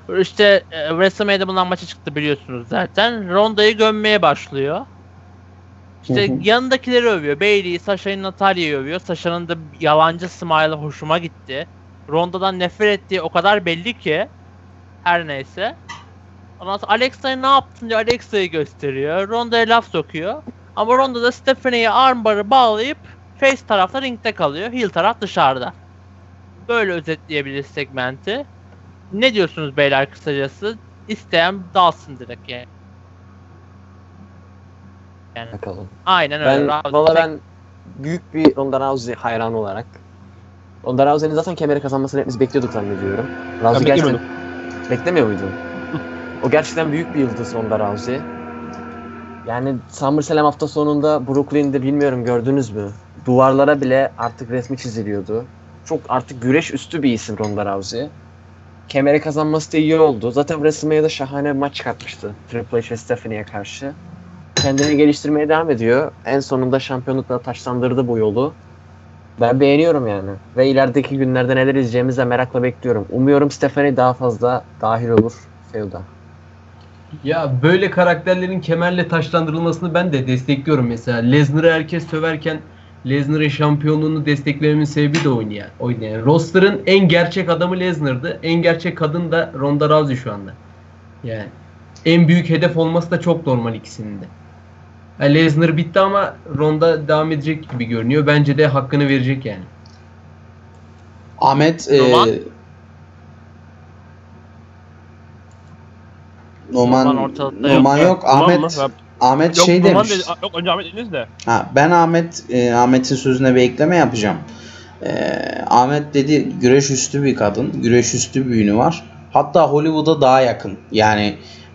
İşte WrestleMania'da bulunan maçı çıktı biliyorsunuz zaten. Ronda'yı gömmeye başlıyor. İşte yanındakileri övüyor. Bayley'i, Sasha'yı, Natalia'yı övüyor. Sasha'nın da yalancı smile'ı hoşuma gitti. Ronda'dan nefret ettiği o kadar belli ki. Her neyse. Ondan sonra Alexa'ya ne yaptın diyor. Alexa'yı gösteriyor. Ronda'ya laf sokuyor. Ama Ronda da Stephanie'ye armbar'ı bağlayıp face tarafta ringde kalıyor. Heel taraf dışarıda. Böyle özetleyebiliriz segmenti. Ne diyorsunuz beyler kısacası? İsteyen dalsın direkt yani. Bakalım. Aynen öyle. Ben büyük bir Ronda Rousey hayranı olarak Ronda Rousey'nin zaten kemeri kazanmasını hepimiz bekliyorduk zannediyorum. Rousey gerçekten beklemiyor muydun? O gerçekten büyük bir yıldız Ronda Rousey. Yani SummerSlam hafta sonunda Brooklyn'de bilmiyorum gördünüz mü? Duvarlara bile artık resmi çiziliyordu. Çok artık güreş üstü bir isim Ronda Rousey. Kemeri kazanması da iyi oldu. Zaten WrestleMania'da şahane bir maç çıkartmıştı Triple H ve Stephanie'ye karşı. Kendini geliştirmeye devam ediyor. En sonunda şampiyonlukla taçlandırdı bu yolu. Ben beğeniyorum yani. Ve ilerideki günlerde neler izleyeceğimizi de merakla bekliyorum. Umuyorum Stephanie daha fazla dahil olur feud'a. Ya böyle karakterlerin kemerle taşlandırılmasını ben de destekliyorum mesela. Lesnar'ı herkes söverken Lesnar'ın şampiyonluğunu desteklememin sebebi de oynayan. Roster'ın en gerçek adamı Lesnar'dı. En gerçek kadın da Ronda Rousey şu anda. Yani en büyük hedef olması da çok normal ikisinin de. Yani Lesnar bitti ama Ronda devam edecek gibi görünüyor. Bence de hakkını verecek yani. Ahmet Noman yok. Ahmet yok, şey demiş. Yok önce Ahmet dediniz de. Ben Ahmet'in sözüne bir ekleme yapacağım. Ahmet dedi güreş üstü bir kadın. Güreş üstü bir ünü var. Hatta Hollywood'a daha yakın. Yani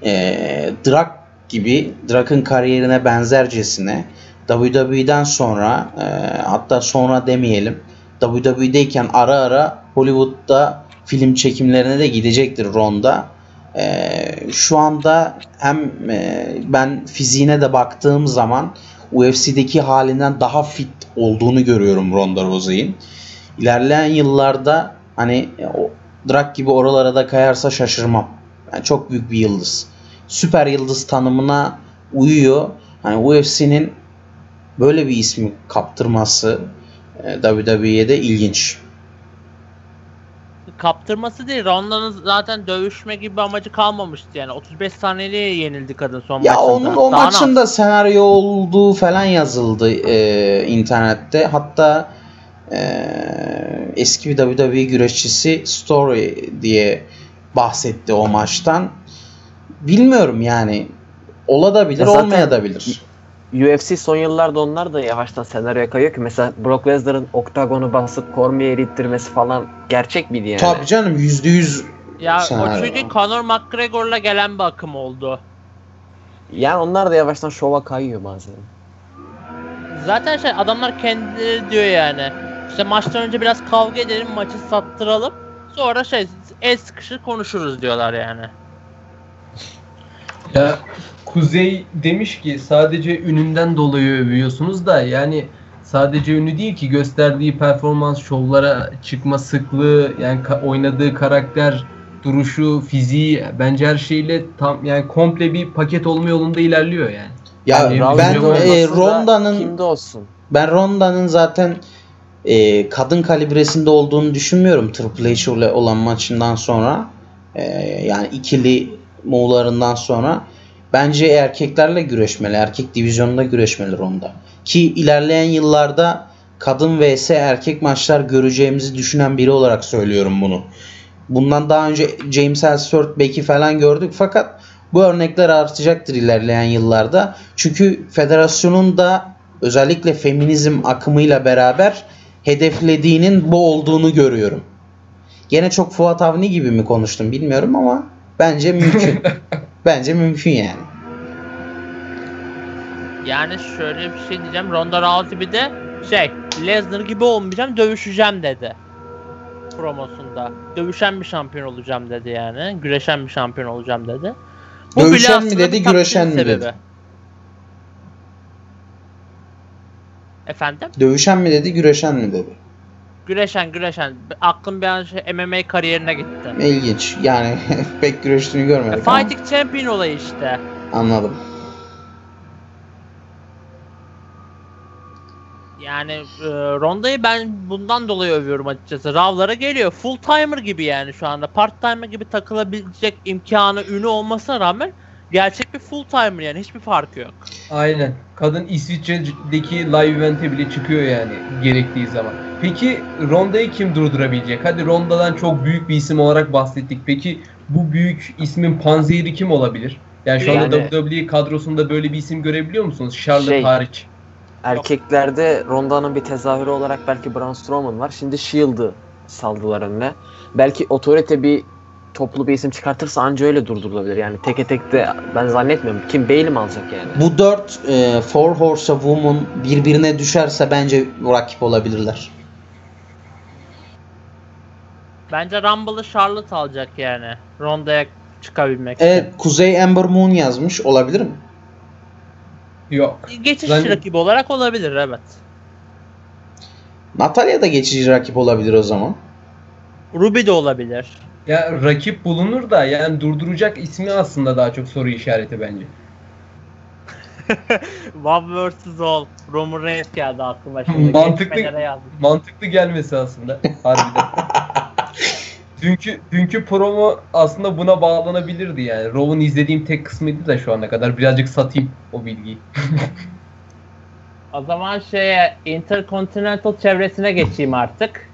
Drak'ın kariyerine benzercesine WWE'den sonra hatta sonra demeyelim WWE'deyken ara ara Hollywood'da film çekimlerine de gidecektir Ronda. Şu anda hem ben fiziğine de baktığım zaman UFC'deki halinden daha fit olduğunu görüyorum Ronda Rousey'in. İlerleyen yıllarda hani Drak gibi oralara da kayarsa şaşırmam. Yani çok büyük bir yıldız. Süper yıldız tanımına uyuyor. Hani UFC'nin böyle bir ismi kaptırması WWE'de ilginç. Kaptırması değil. Ronda'nın zaten dövüşme gibi bir amacı kalmamıştı yani. 35 saniyeliğe yenildi kadın son ya maçında. Onun o maçında senaryo olduğu falan yazıldı internette. Hatta eski bir WWE güreşçisi Story diye bahsetti o maçtan. Bilmiyorum yani. Olabilir, olmayabilir. UFC son yıllarda onlar da yavaştan senaryoya kayıyor ki mesela Brock Lesnar'ın oktagonu basıp Cormier'i ittirmesi falan gerçek miydi yani? Tabii canım %100 ya senaryo. O çünkü Conor McGregor'la gelen bir akım oldu. Yani onlar da yavaştan şova kayıyor bazen. Zaten adamlar kendileri diyor yani. İşte maçtan önce biraz kavga edelim, maçı sattıralım. Sonra el sıkışır konuşuruz diyorlar yani. Ya Kuzey demiş ki sadece ününden dolayı övüyorsunuz da yani sadece ünü değil ki gösterdiği performans, şovlara çıkma sıklığı, yani oynadığı karakter, duruşu, fiziği bence her şeyle tam yani komple bir paket olma yolunda ilerliyor yani. Ya yani ben Ronda'nın zaten kadın kalibresinde olduğunu düşünmüyorum Triple H ile olan maçından sonra. Yani ikili Moğollarından sonra bence erkeklerle güreşmeli. Erkek divizyonunda güreşmeli Ronda. Ki ilerleyen yıllarda kadın vs erkek maçlar göreceğimizi düşünen biri olarak söylüyorum bunu. Bundan daha önce James Ellsworth, Becky falan gördük fakat bu örnekler artacaktır ilerleyen yıllarda. Çünkü federasyonun da özellikle feminizm akımıyla beraber hedeflediğinin bu olduğunu görüyorum. Gene çok Fuat Avni gibi mi konuştum bilmiyorum ama bence mümkün. Bence mümkün yani. Yani şöyle bir şey diyeceğim. Ronda Rousey bir de Lesnar gibi olmayacağım, dövüşeceğim dedi. Promosunda. Dövüşen bir şampiyon olacağım dedi yani. Güreşen bir şampiyon olacağım dedi. Bu dövüşen mi dedi, güreşen mi dedi? Efendim? Dövüşen mi dedi, güreşen mi dedi? Güreşen. Aklım bir an MMA kariyerine gitti. İlginç. Yani pek güreştiğini görmedik ama. Fighting Champion olayı işte. Anladım. Yani Ronda'yı ben bundan dolayı övüyorum açıkçası. Raw'lara geliyor. Full timer gibi yani şu anda. Part timer gibi takılabilecek imkanı, ünü olmasına rağmen gerçek bir full timer yani. Hiçbir farkı yok. Aynen. Kadın İsviçre'deki live event'e bile çıkıyor yani gerektiği zaman. Peki Ronda'yı kim durdurabilecek? Hadi Ronda'dan çok büyük bir isim olarak bahsettik. Peki bu büyük ismin panzehiri kim olabilir? Yani şu anda Yani- WWE kadrosunda böyle bir isim görebiliyor musunuz? Charlotte hariç. Erkeklerde Ronda'nın bir tezahürü olarak belki Braun Strowman var. Şimdi Shield'ı saldılar önüne. Belki otorite bir toplu bir isim çıkartırsa anca öyle durdurulabilir. Yani teke tek de ben zannetmiyorum. Kim Bayley mi alacak yani? Bu 4 Four Horse of Woman birbirine düşerse bence rakip olabilirler. Bence Rumble'ı Charlotte alacak yani. Ronda'ya çıkabilmek için. Evet, Kuzey Ember Moon yazmış. Olabilir mi? Yok. Geçiş Zannet- rakibi olarak olabilir, evet. Natalya da geçici rakip olabilir o zaman. Ruby de olabilir. Ya rakip bulunur da yani durduracak ismi aslında daha çok soru işareti bence. One vs. All. Roman Reigns geldi aklıma şimdi. Mantıklı. Geçmelere yazdım. Mantıklı gelmesi aslında harbiden. Dünkü promo aslında buna bağlanabilirdi yani. Raw'un izlediğim tek kısmıydı da şu ana kadar. Birazcık satayım o bilgiyi. O zaman Intercontinental çevresine geçeyim artık.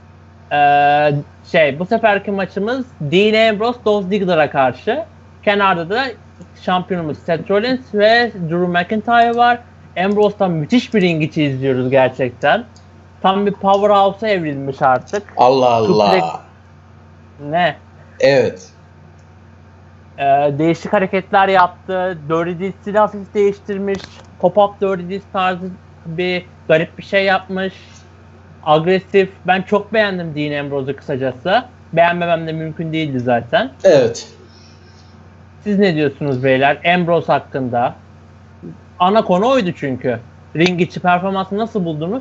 Bu seferki maçımız Dean Ambrose, Dolph Ziggler'a karşı. Kenarda da şampiyonumuz Seth Rollins ve Drew McIntyre var. Ambrose'dan müthiş bir ring içi izliyoruz gerçekten. Tam bir powerhouse'a evrilmiş artık. Allah Allah. Ne? Evet. Değişik hareketler yaptı. Dirty Deeds'ini hafif değiştirmiş. Pop-up Dirty Deeds tarzı bir garip bir şey yapmış. Agresif. Ben çok beğendim Dean Ambrose'u kısacası. Beğenmemem de mümkün değildi zaten. Evet. Siz ne diyorsunuz beyler? Ambrose hakkında. Ana konu oydu çünkü. Ring içi performansı nasıl buldunuz?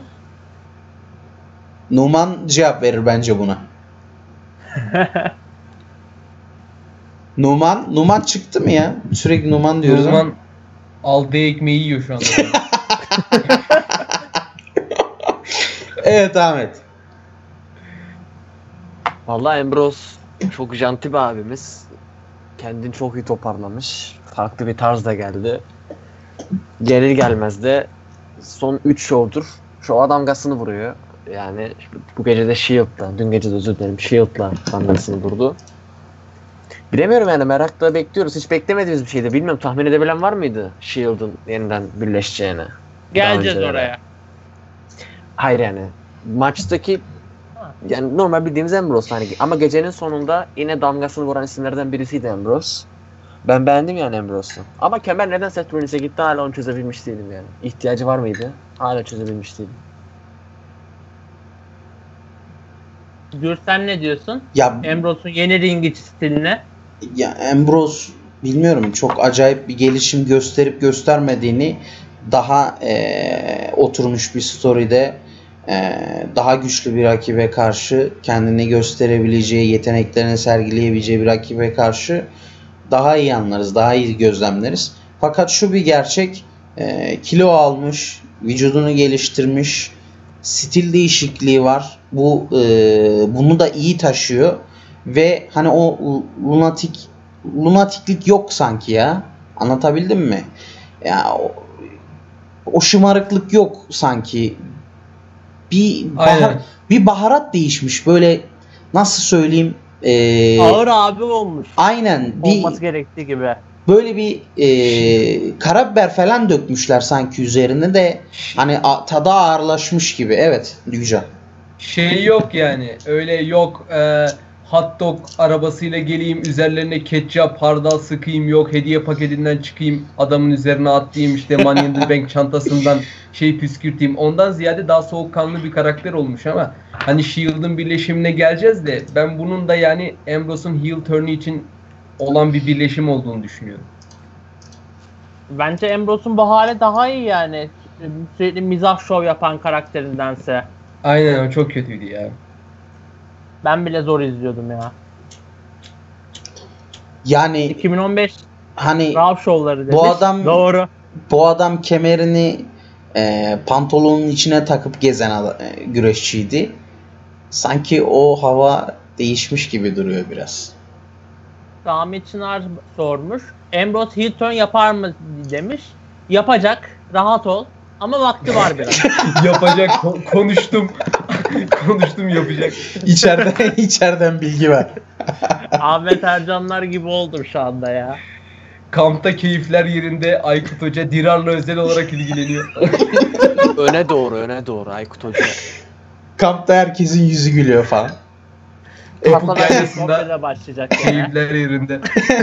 Numan cevap verir bence buna. Numan çıktı mı ya? Sürekli Numan diyoruz ama. Numan aldığı ekmeği yiyor şu anda. Evet Ahmet. Vallahi Ambrose çok janti bir abimiz. Kendini çok iyi toparlamış. Farklı bir tarzda geldi. Gelir gelmez de son 3 show'dur şova damgasını vuruyor. Yani bu gece de Shield'la, dün gece de özür dilerim Shield'la damgasını vurdu. Bilemiyorum yani, merakla bekliyoruz. Hiç beklemediğimiz bir şeydi. Bilmiyorum, tahmin edebilen var mıydı Shield'ın yeniden birleşeceğini? Geleceğiz oraya. Hayır yani. Maçtaki yani normal bildiğimiz Ambrose hani, ama gecenin sonunda yine damgasını vuran isimlerden birisiydi Ambrose. Ben beğendim yani Ambrose'u. Ama kemer neden Seth Rollins'e gitti hala onu çözebilmiş değilim yani. İhtiyacı var mıydı? Hala çözebilmiş değilim. Gürsen ne diyorsun? Ya Ambrose'un yeni ring içi stiline. Ambrose bilmiyorum, çok acayip bir gelişim gösterip göstermediğini, daha oturmuş bir story'de daha güçlü bir rakibe karşı kendini gösterebileceği, yeteneklerini sergileyebileceği bir rakibe karşı daha iyi anlarız, daha iyi gözlemleriz. Fakat şu bir gerçek, kilo almış, vücudunu geliştirmiş, stil değişikliği var. Bunu da iyi taşıyor ve hani o lunatiklik yok sanki ya. Anlatabildim mi? Ya o şımarıklık yok sanki. Bir baharat değişmiş, böyle nasıl söyleyeyim? Ağır abi olmuş. Aynen. Olması gerektiği gibi. Böyle bir karabiber falan dökmüşler sanki üzerine de, hani tadı ağırlaşmış gibi. Evet Yüce. Şey yok yani, öyle yok hot dog arabasıyla geleyim üzerlerine ketçap hardal sıkayım, yok hediye paketinden çıkayım adamın üzerine atlayayım, işte Money in the Bank çantasından püskürteyim. Ondan ziyade daha soğukkanlı bir karakter olmuş ama hani Shield'ın birleşimine geleceğiz de ben bunun da yani Ambrose'un heel turn'u için olan bir birleşim olduğunu düşünüyorum. Bence Ambrose'un bu hali daha iyi yani. Sürekli mizah şov yapan karakterindense. Aynen o çok kötüydü ya. Ben bile zor izliyordum ya. Yani 2015 hani Raw şovları demiş. Doğru. bu adam kemerini pantolonun içine takıp gezen güreşçiydi. Sanki o hava değişmiş gibi duruyor biraz. Sami Çınar sormuş. Ambrose heel turn yapar mı demiş. Yapacak. Rahat ol. Ama vakti var biraz. Yapacak. Konuştum. Konuştum yapacak. İçeriden bilgi ver. Ahmet Ercanlar gibi oldum şu anda ya. Kampta keyifler yerinde Aykut Hoca Dirar'la özel olarak ilgileniyor. Öne doğru Aykut Hoca. Kampta herkesin yüzü gülüyor falan. Epuk yaylasında Sohbete başlayacak ya. keyifler yerinde.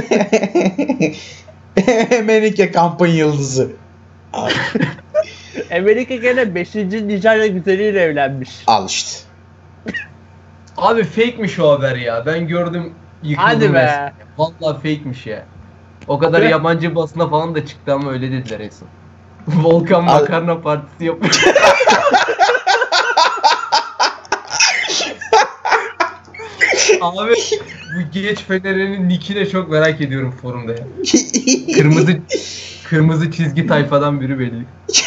Menike kampın yıldızı. Abi, Amerika gene 5. Nijerya güzeliyle evlenmiş. al işte. Abi fake'miş o haber ya. Ben gördüm yıkıldım. Hadi be. resmen. Vallahi fake'miş ya. O kadar Abi. yabancı basına falan da çıktı ama öyle dediler en son. Volkan makarna partisi yapmış. Abi bu geç Fener'in nickine çok merak ediyorum forumda ya. Kırmızı çizgi tayfadan biri belli.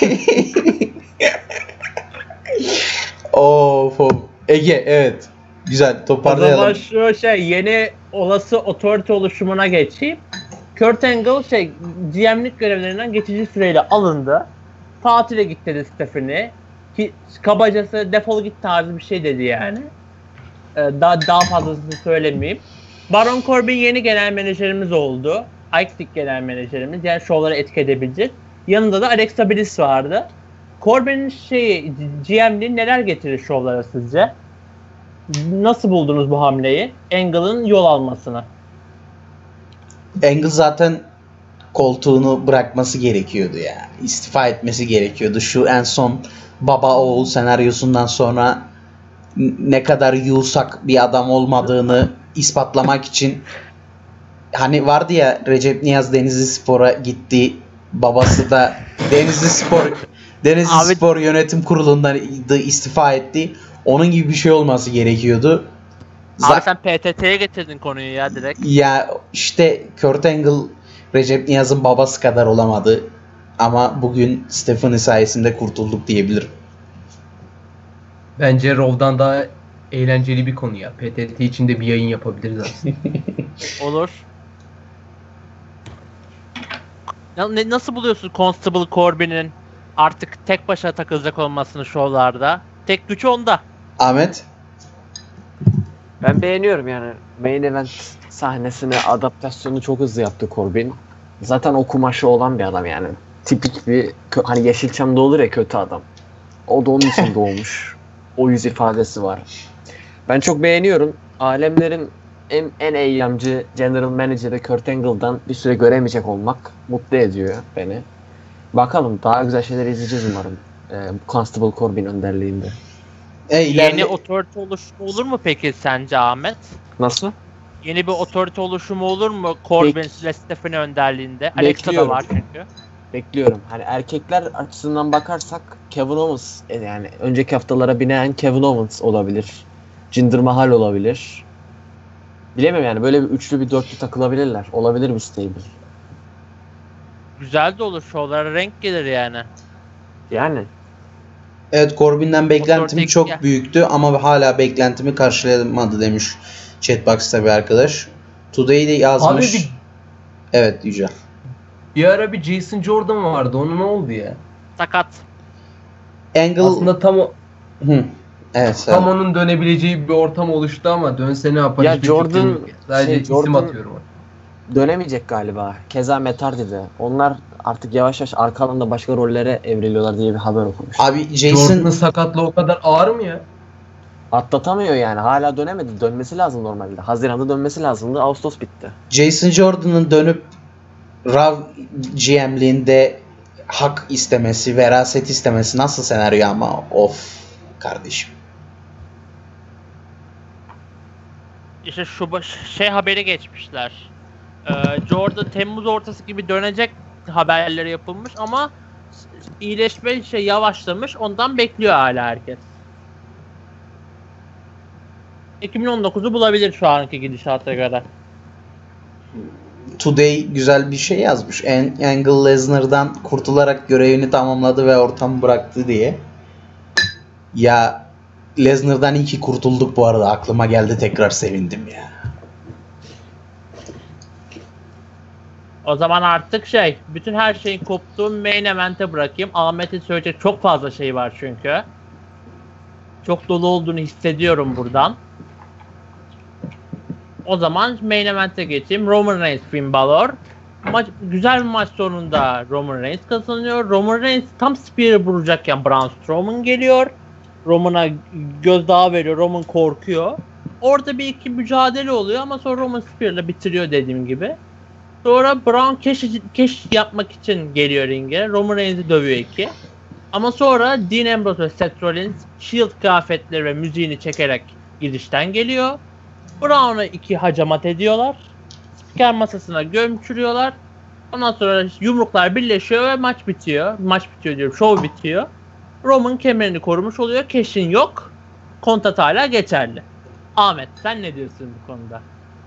Of. Ege evet. Güzel O toparlayalım. zaman şu yeni olası otorite oluşumuna geçeyim. Kurt Angle GM'lik görevlerinden geçici süreyle alındı. Tatile git dedi Stephanie. Ki kabacası defol git tarzı bir şey dedi yani. Daha fazlasını söylemeyeyim. Baron Corbin yeni genel menajerimiz oldu. Ike genel menajerimiz. Yani şovları etki edebilecek. Yanında da Alexa Bliss vardı. Corbin'in GM'liği neler getirir şovlara sizce? Nasıl buldunuz bu hamleyi? Angle'ın yol almasını. Angle zaten koltuğunu bırakması gerekiyordu ya. İstifa etmesi gerekiyordu. Şu en son baba oğul senaryosundan sonra ne kadar yusak bir adam olmadığını ispatlamak için hani vardı ya Recep Niyaz Denizli Spor'a gitti. Babası da Denizli Spor Yönetim Kurulu'ndan istifa etti. Onun gibi bir şey olması gerekiyordu. Abi sen PTT'ye getirdin konuyu ya direkt. Ya işte Kurt Angle Recep Niyaz'ın babası kadar olamadı. Ama bugün Stephanie sayesinde kurtulduk diyebilirim. Bence Raw'dan daha eğlenceli bir konu ya. PTT için de bir yayın yapabiliriz aslında. Olur. Nasıl buluyorsun Constable Corbin'in artık tek başına takılacak olmasını şovlarda? Tek güç onda. Ahmet? Ben beğeniyorum yani. Main event sahnesine adaptasyonu çok hızlı yaptı Corbin. Zaten o kumaşı olan bir adam yani. Tipik bir hani Yeşilçam'da olur ya kötü adam. O da onun için doğmuş. O yüz ifadesi var. Ben çok beğeniyorum. Alemlerin en eyyamcı General Manager'ı Kurt Angle'dan bir süre göremeyecek olmak mutlu ediyor beni. Bakalım daha güzel şeyler izleyeceğiz umarım. Constable Corbin önderliğinde. Yeni otorite oluşumu olur mu peki sence Ahmet? Nasıl? Yeni bir otorite oluşumu olur mu Corbin ile Stephanie önderliğinde? Alexa da var çünkü. Bekliyorum. Hani erkekler açısından bakarsak Kevin Owens yani önceki haftalara binen Kevin Owens olabilir. Jinder Mahal olabilir. Bilemiyorum yani böyle bir üçlü bir dörtlü takılabilirler. Olabilir bir stable. Güzel de olur şovlara renk gelir yani. Yani. Evet Corbin'den beklentim Otorite çok ya. büyüktü ama hala beklentimi karşılayamadı demiş chatbox'ta bir arkadaş. Today'de yazmış. Abi Evet Yücel. bir ara bir Jason Jordan vardı. Onun ne oldu ya? Sakat. Angle Aslında tam evet. onun dönebileceği bir ortam oluştu ama dönse ne yapar? Ya Hiçbir Jordan- fikrim yok. Sadece isim Jordan- atıyorum. Dönemeyecek galiba. Keza Metardi de. Onlar artık yavaş yavaş arka alanda başka rollere evriliyorlar diye bir haber okumuş. Abi Jordan'ın sakatlığı o kadar ağır mı ya? Atlatamıyor yani. Hala dönemedi. Dönmesi lazım normalde. Haziran'da dönmesi lazımdı. Ağustos bitti. Jason Jordan'ın dönüp Raw GM'liğinde hak istemesi, veraset istemesi nasıl senaryo ama of kardeşim. İşte şu haberi geçmişler. Jordan Temmuz ortası gibi dönecek haberleri yapılmış ama iyileşme yavaşlamış. Ondan bekliyor hala herkes. 2019'u bulabilir şu anki gidişata göre. Today güzel bir şey yazmış. Angle Lesnar'dan kurtularak görevini tamamladı ve ortamı bıraktı diye. Ya Lesnar'dan iyi ki kurtulduk bu arada. Aklıma geldi, tekrar sevindim ya. O zaman artık bütün her şeyin koptuğu main event'e bırakayım. Ahmet'in söyleyecek çok fazla şey var çünkü. Çok dolu olduğunu hissediyorum buradan. O zaman main event'e geçeyim. Roman Reigns, Finn Balor. Güzel bir maç sonunda Roman Reigns kazanıyor. Roman Reigns tam spear'ı vuracakken Braun Strowman geliyor. Roman'a gözdağı veriyor. Roman korkuyor. Orada bir iki mücadele oluyor ama sonra Roman spear'la bitiriyor dediğim gibi. Sonra Braun cash yapmak için geliyor ringe. Roman Reigns'i dövüyor 2. Ama sonra Dean Ambrose ve Seth Rollins Shield kıyafetleri ve müziğini çekerek gidişten geliyor. Braun'a 2 hacamat ediyorlar. Spiker masasına gömçürüyorlar. Ondan sonra yumruklar birleşiyor ve maç bitiyor. Maç bitiyor diyorum, show bitiyor. Roman kemerini korumuş oluyor. Cash'in yok. Kontrat hala geçerli. Ahmet, sen ne diyorsun bu konuda?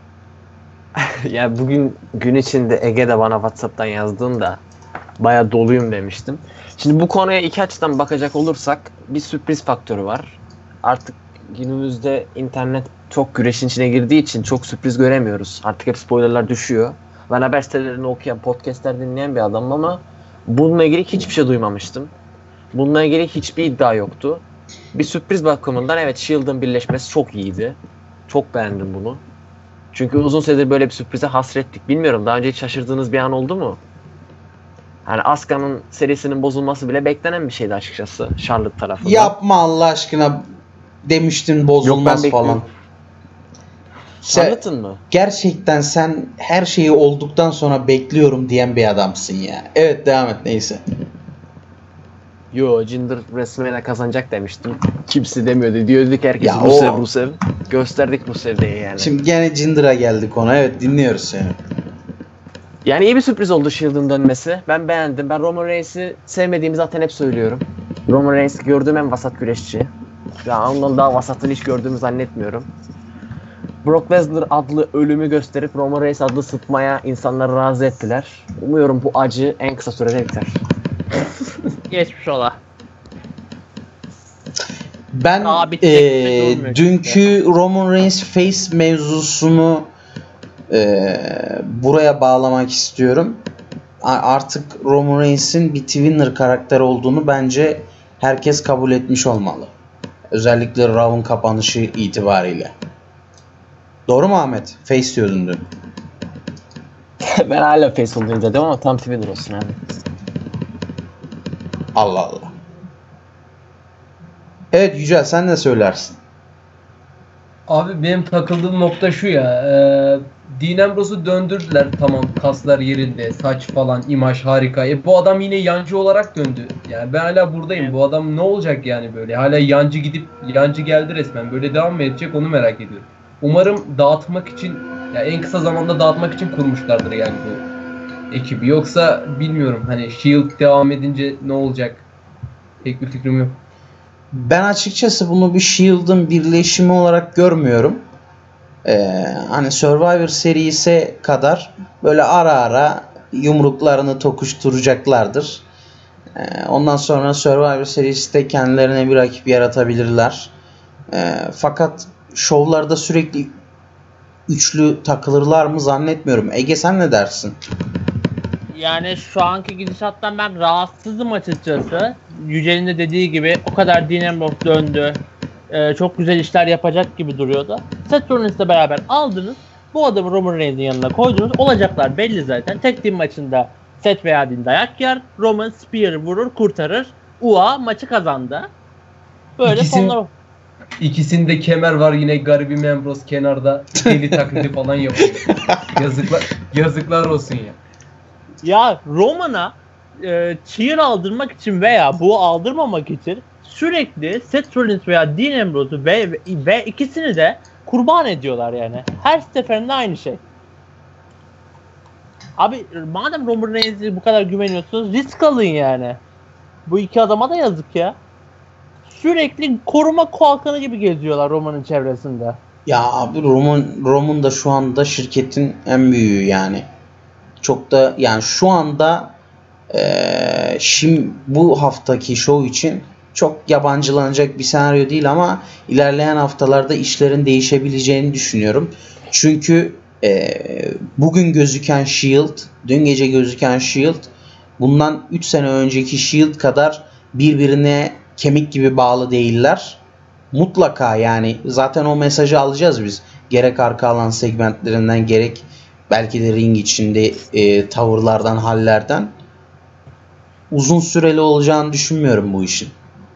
Ya bugün gün içinde Ege de bana WhatsApp'tan yazdığında bayağı doluyum demiştim. Şimdi bu konuya iki açıdan bakacak olursak bir sürpriz faktörü var. Artık günümüzde internet çok güreşin içine girdiği için çok sürpriz göremiyoruz. Artık hep spoilerlar düşüyor. Ben haber sitelerini okuyan, podcastler dinleyen bir adamım ama bununla ilgili hiçbir şey duymamıştım. Bununla ilgili hiçbir iddia yoktu. Bir sürpriz bakımından evet, Shield'ın birleşmesi çok iyiydi. Çok beğendim bunu. Çünkü uzun süredir böyle bir sürprize hasrettik. Bilmiyorum, daha önce hiç şaşırdığınız bir an oldu mu? Yani Asuka'nın serisinin bozulması bile beklenen bir şeydi açıkçası Charlotte tarafından. Yapma Allah aşkına demiştin bozulmaz Yok, falan. Charlotte'ın mı? Gerçekten sen her şeyi olduktan sonra bekliyorum diyen bir adamsın ya. Evet, devam et neyse. Yo, Jinder WrestleMania kazanacak demiştim. Kimse demiyordu. Diyorduk herkes Ya Rusev. Gösterdik Rusev diye yani. Şimdi gene Jinder'a geldik ona. Evet, dinliyoruz seni. Yani iyi bir sürpriz oldu Shield'ın dönmesi. Ben beğendim. Ben Roman Reigns'i sevmediğimi zaten hep söylüyorum. Roman Reigns gördüğüm en vasat güreşçi. Ya ondan daha vasatını hiç gördüğümü zannetmiyorum. Brock Lesnar adlı ölümü gösterip Roman Reigns adlı sıtmaya insanları razı ettiler. Umuyorum bu acı en kısa sürede biter. Geçmiş ola. Ben durmuyor dünkü Roman Reigns face mevzusunu buraya bağlamak istiyorum. Artık Roman Reigns'in bir Twinner karakteri olduğunu bence herkes kabul etmiş olmalı. Özellikle Raw'ın kapanışı itibariyle. Doğru mu Ahmet? Face diyordun dün. Ben hala face olduğunu dedim ama tam Twinner olsun abi. Allah Allah. Evet Yücel, sen ne söylersin? Abi benim takıldığım nokta şu ya. Dean Ambrose'u döndürdüler. Tamam, kaslar yerinde, saç falan, imaj harika. Bu adam yine yancı olarak döndü. Yani ben hala buradayım. Bu adam ne olacak yani böyle? Hala yancı gidip yancı geldi resmen. Böyle devam mı edecek, onu merak ediyorum. Umarım dağıtmak için, ya en kısa zamanda dağıtmak için kurmuşlardır yani bu ekibi. Yoksa bilmiyorum, hani Shield devam edince ne olacak? Pek bir fikrim yok. Ben açıkçası bunu bir Shield'ın birleşimi olarak görmüyorum. Hani Survivor serisi kadar böyle ara ara yumruklarını tokuşturacaklardır. Ondan sonra Survivor serisi de kendilerine bir rakip yaratabilirler. Fakat şovlarda sürekli üçlü takılırlar mı zannetmiyorum. Ege, sen ne dersin? Yani şu anki gidişattan ben rahatsızım açıkçası. Yücel'in de dediği gibi o kadar Dean Ambrose döndü. Çok güzel işler yapacak gibi duruyordu. Seth Rollins'le beraber aldınız. Bu adamı Roman Reigns'in yanına koydunuz. Olacaklar belli zaten. Tek team maçında Seth veya Dean dayak yer. Roman Spear vurur, kurtarır. UA maçı kazandı. Böyle sonlar... İkisinde kemer var, yine garibim Ambrose kenarda deli taklidi falan yapıyor. Yazıklar olsun ya. Ya Roman'a cheer aldırmak için veya bu aldırmamak için sürekli Seth Rollins veya Dean Ambrose'u ve ikisini de kurban ediyorlar yani. Her seferinde aynı şey. Abi madem Roman Reigns'e bu kadar güveniyorsunuz, risk alın yani. Bu iki adama da yazık ya. Sürekli koruma kalkanı gibi geziyorlar Roman'ın çevresinde. Ya abi Roman da şu anda şirketin en büyüğü yani. Çok da yani şu anda şimdi bu haftaki show için çok yabancılanacak bir senaryo değil ama ilerleyen haftalarda işlerin değişebileceğini düşünüyorum. Çünkü bugün gözüken Shield, dün gece gözüken Shield bundan 3 sene önceki Shield kadar birbirine kemik gibi bağlı değiller. Mutlaka yani zaten o mesajı alacağız biz. Gerek arka alan segmentlerinden gerek belki de ring içinde tavırlardan, hallerden. Uzun süreli olacağını düşünmüyorum bu işin.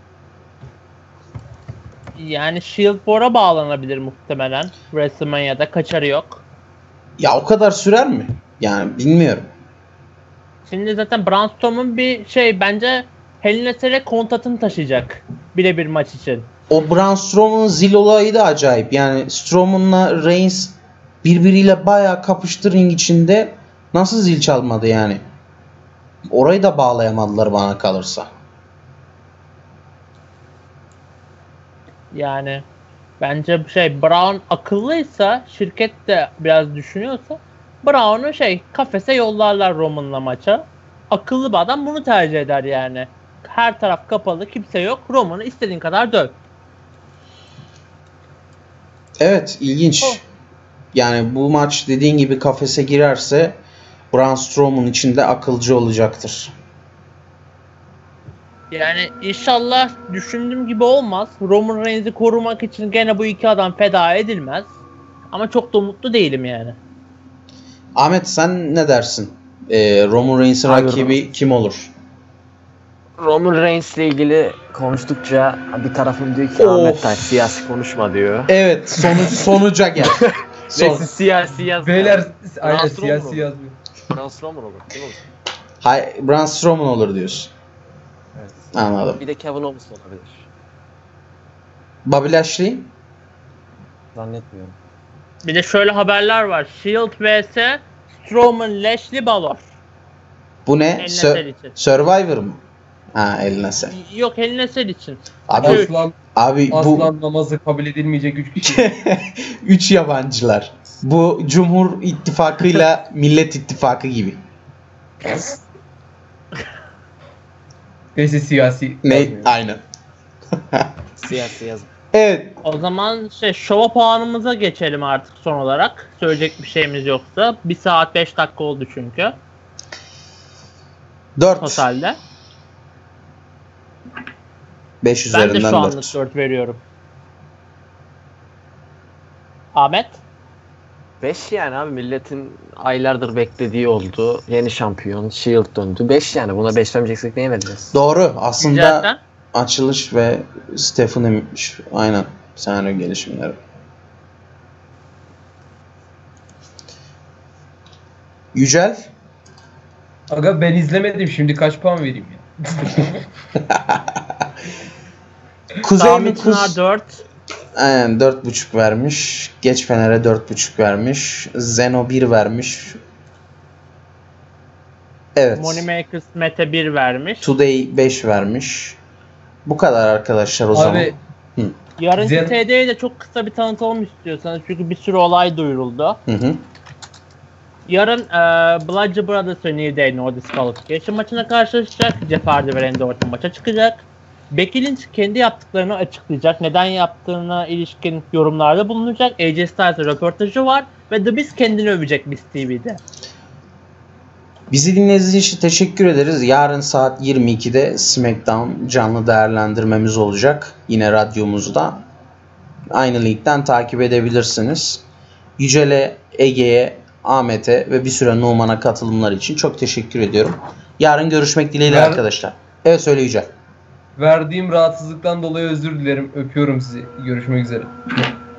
Yani Shield Bor'a bağlanabilir muhtemelen. WrestleMania'da kaçarı yok. Ya o kadar sürer mi? Yani bilmiyorum. Şimdi zaten Braun Strowman bir bence Hell in a Cell'e kontratını taşıyacak. Birebir maç için. O Braun Strowman'ın zil olayı da acayip. Yani Strowman'la Reigns birbiriyle bayağı kapıştı ring içinde. Nasıl zil çalmadı yani? Orayı da bağlayamadılar bana kalırsa. Yani bence Braun akıllıysa, şirket de biraz düşünüyorsa Braun'u kafese yollarlar Roman'la maça. Akıllı bir adam bunu tercih eder yani. Her taraf kapalı, kimse yok. Roman'ı istediğin kadar döv. Evet, ilginç. Yani bu maç dediğin gibi kafese girerse Braun Strowman için de akılcı olacaktır. Yani inşallah düşündüğüm gibi olmaz. Roman Reigns'i korumak için gene bu iki adam feda edilmez. Ama çok da umutlu değilim yani. Ahmet sen ne dersin? Roman Reigns'in rakibi kim olur? Roman Reigns ile ilgili konuştukça bir tarafım diyor ki Ahmet Taş siyasi konuşma diyor. Evet, sonuca gel. Neyse siyasi yaz. Beyler aynen siyasi yazmıyor. Braun Strowman olur. Kim olur? Hay, Braun Strowman olur diyorsun. Evet. Anladım. Bir de Kevin Owens olabilir. Bobby Lashley? Zannetmiyorum. Bir de şöyle haberler var. Shield vs Strowman, Lashley, Balor. Bu ne? El Nasser için. Survivor mı? Ha, El Nasser. Yok, El Nasser için. Abi bu aslan namazı kabul edilmeyecek 3 kişi. 3 yabancılar. Bu Cumhur İttifakı'yla Millet İttifakı gibi. Neyse siyasi. Ne? Aynen. Siyasi yaz. Evet. O zaman şova puanımıza geçelim artık son olarak. Söyleyecek bir şeyimiz yoksa. 1 saat 5 dakika oldu çünkü. 4. Totalde. 5 Ben de üzerinden şu anlık 4. 4 veriyorum. Ahmet? 5 yani abi, milletin aylardır beklediği oldu. Yeni şampiyon, Shield döndü. 5 yani, buna 5 vermeyeceksek neye vereceğiz? Doğru. Aslında Zaten açılış ve Stephanie aynen senaryo gelişimleri. Yücel? Aga ben izlemedim, şimdi kaç puan vereyim ya? Kuzey mi Ahmet'in 4. Aynen 4.5 vermiş. Geç Fener'e 4.5 vermiş. Zeno 1 vermiş. Evet. Moneymakers Mete 1 vermiş. Today 5 vermiş. Bu kadar arkadaşlar o zaman. Abi Yarınki TD'yi de çok kısa bir tanıtalım istiyorsanız. Çünkü bir sürü olay duyuruldu. Hı. Yarın Bludgeon Brothers ve New Day No Disqualification maçına karşılaşacak. Jeff Hardy ve Randy Orton maça çıkacak. Becky Lynch kendi yaptıklarını açıklayacak. Neden yaptığına ilişkin yorumlarda bulunacak. AJ Styles'ın röportajı var. Ve The Miz kendini övecek Miz TV'de. Bizi dinlediğiniz için teşekkür ederiz. Yarın saat 22'de SmackDown canlı değerlendirmemiz olacak. Yine radyomuzda. Aynı linkten takip edebilirsiniz. Yücel'e, Ege'ye, Ahmet'e ve bir süre Numan'a katılımlar için çok teşekkür ediyorum. Yarın görüşmek dileğiyle arkadaşlar. Evet söyle Yücel. verdiğim rahatsızlıktan dolayı özür dilerim. Öpüyorum sizi. Görüşmek üzere.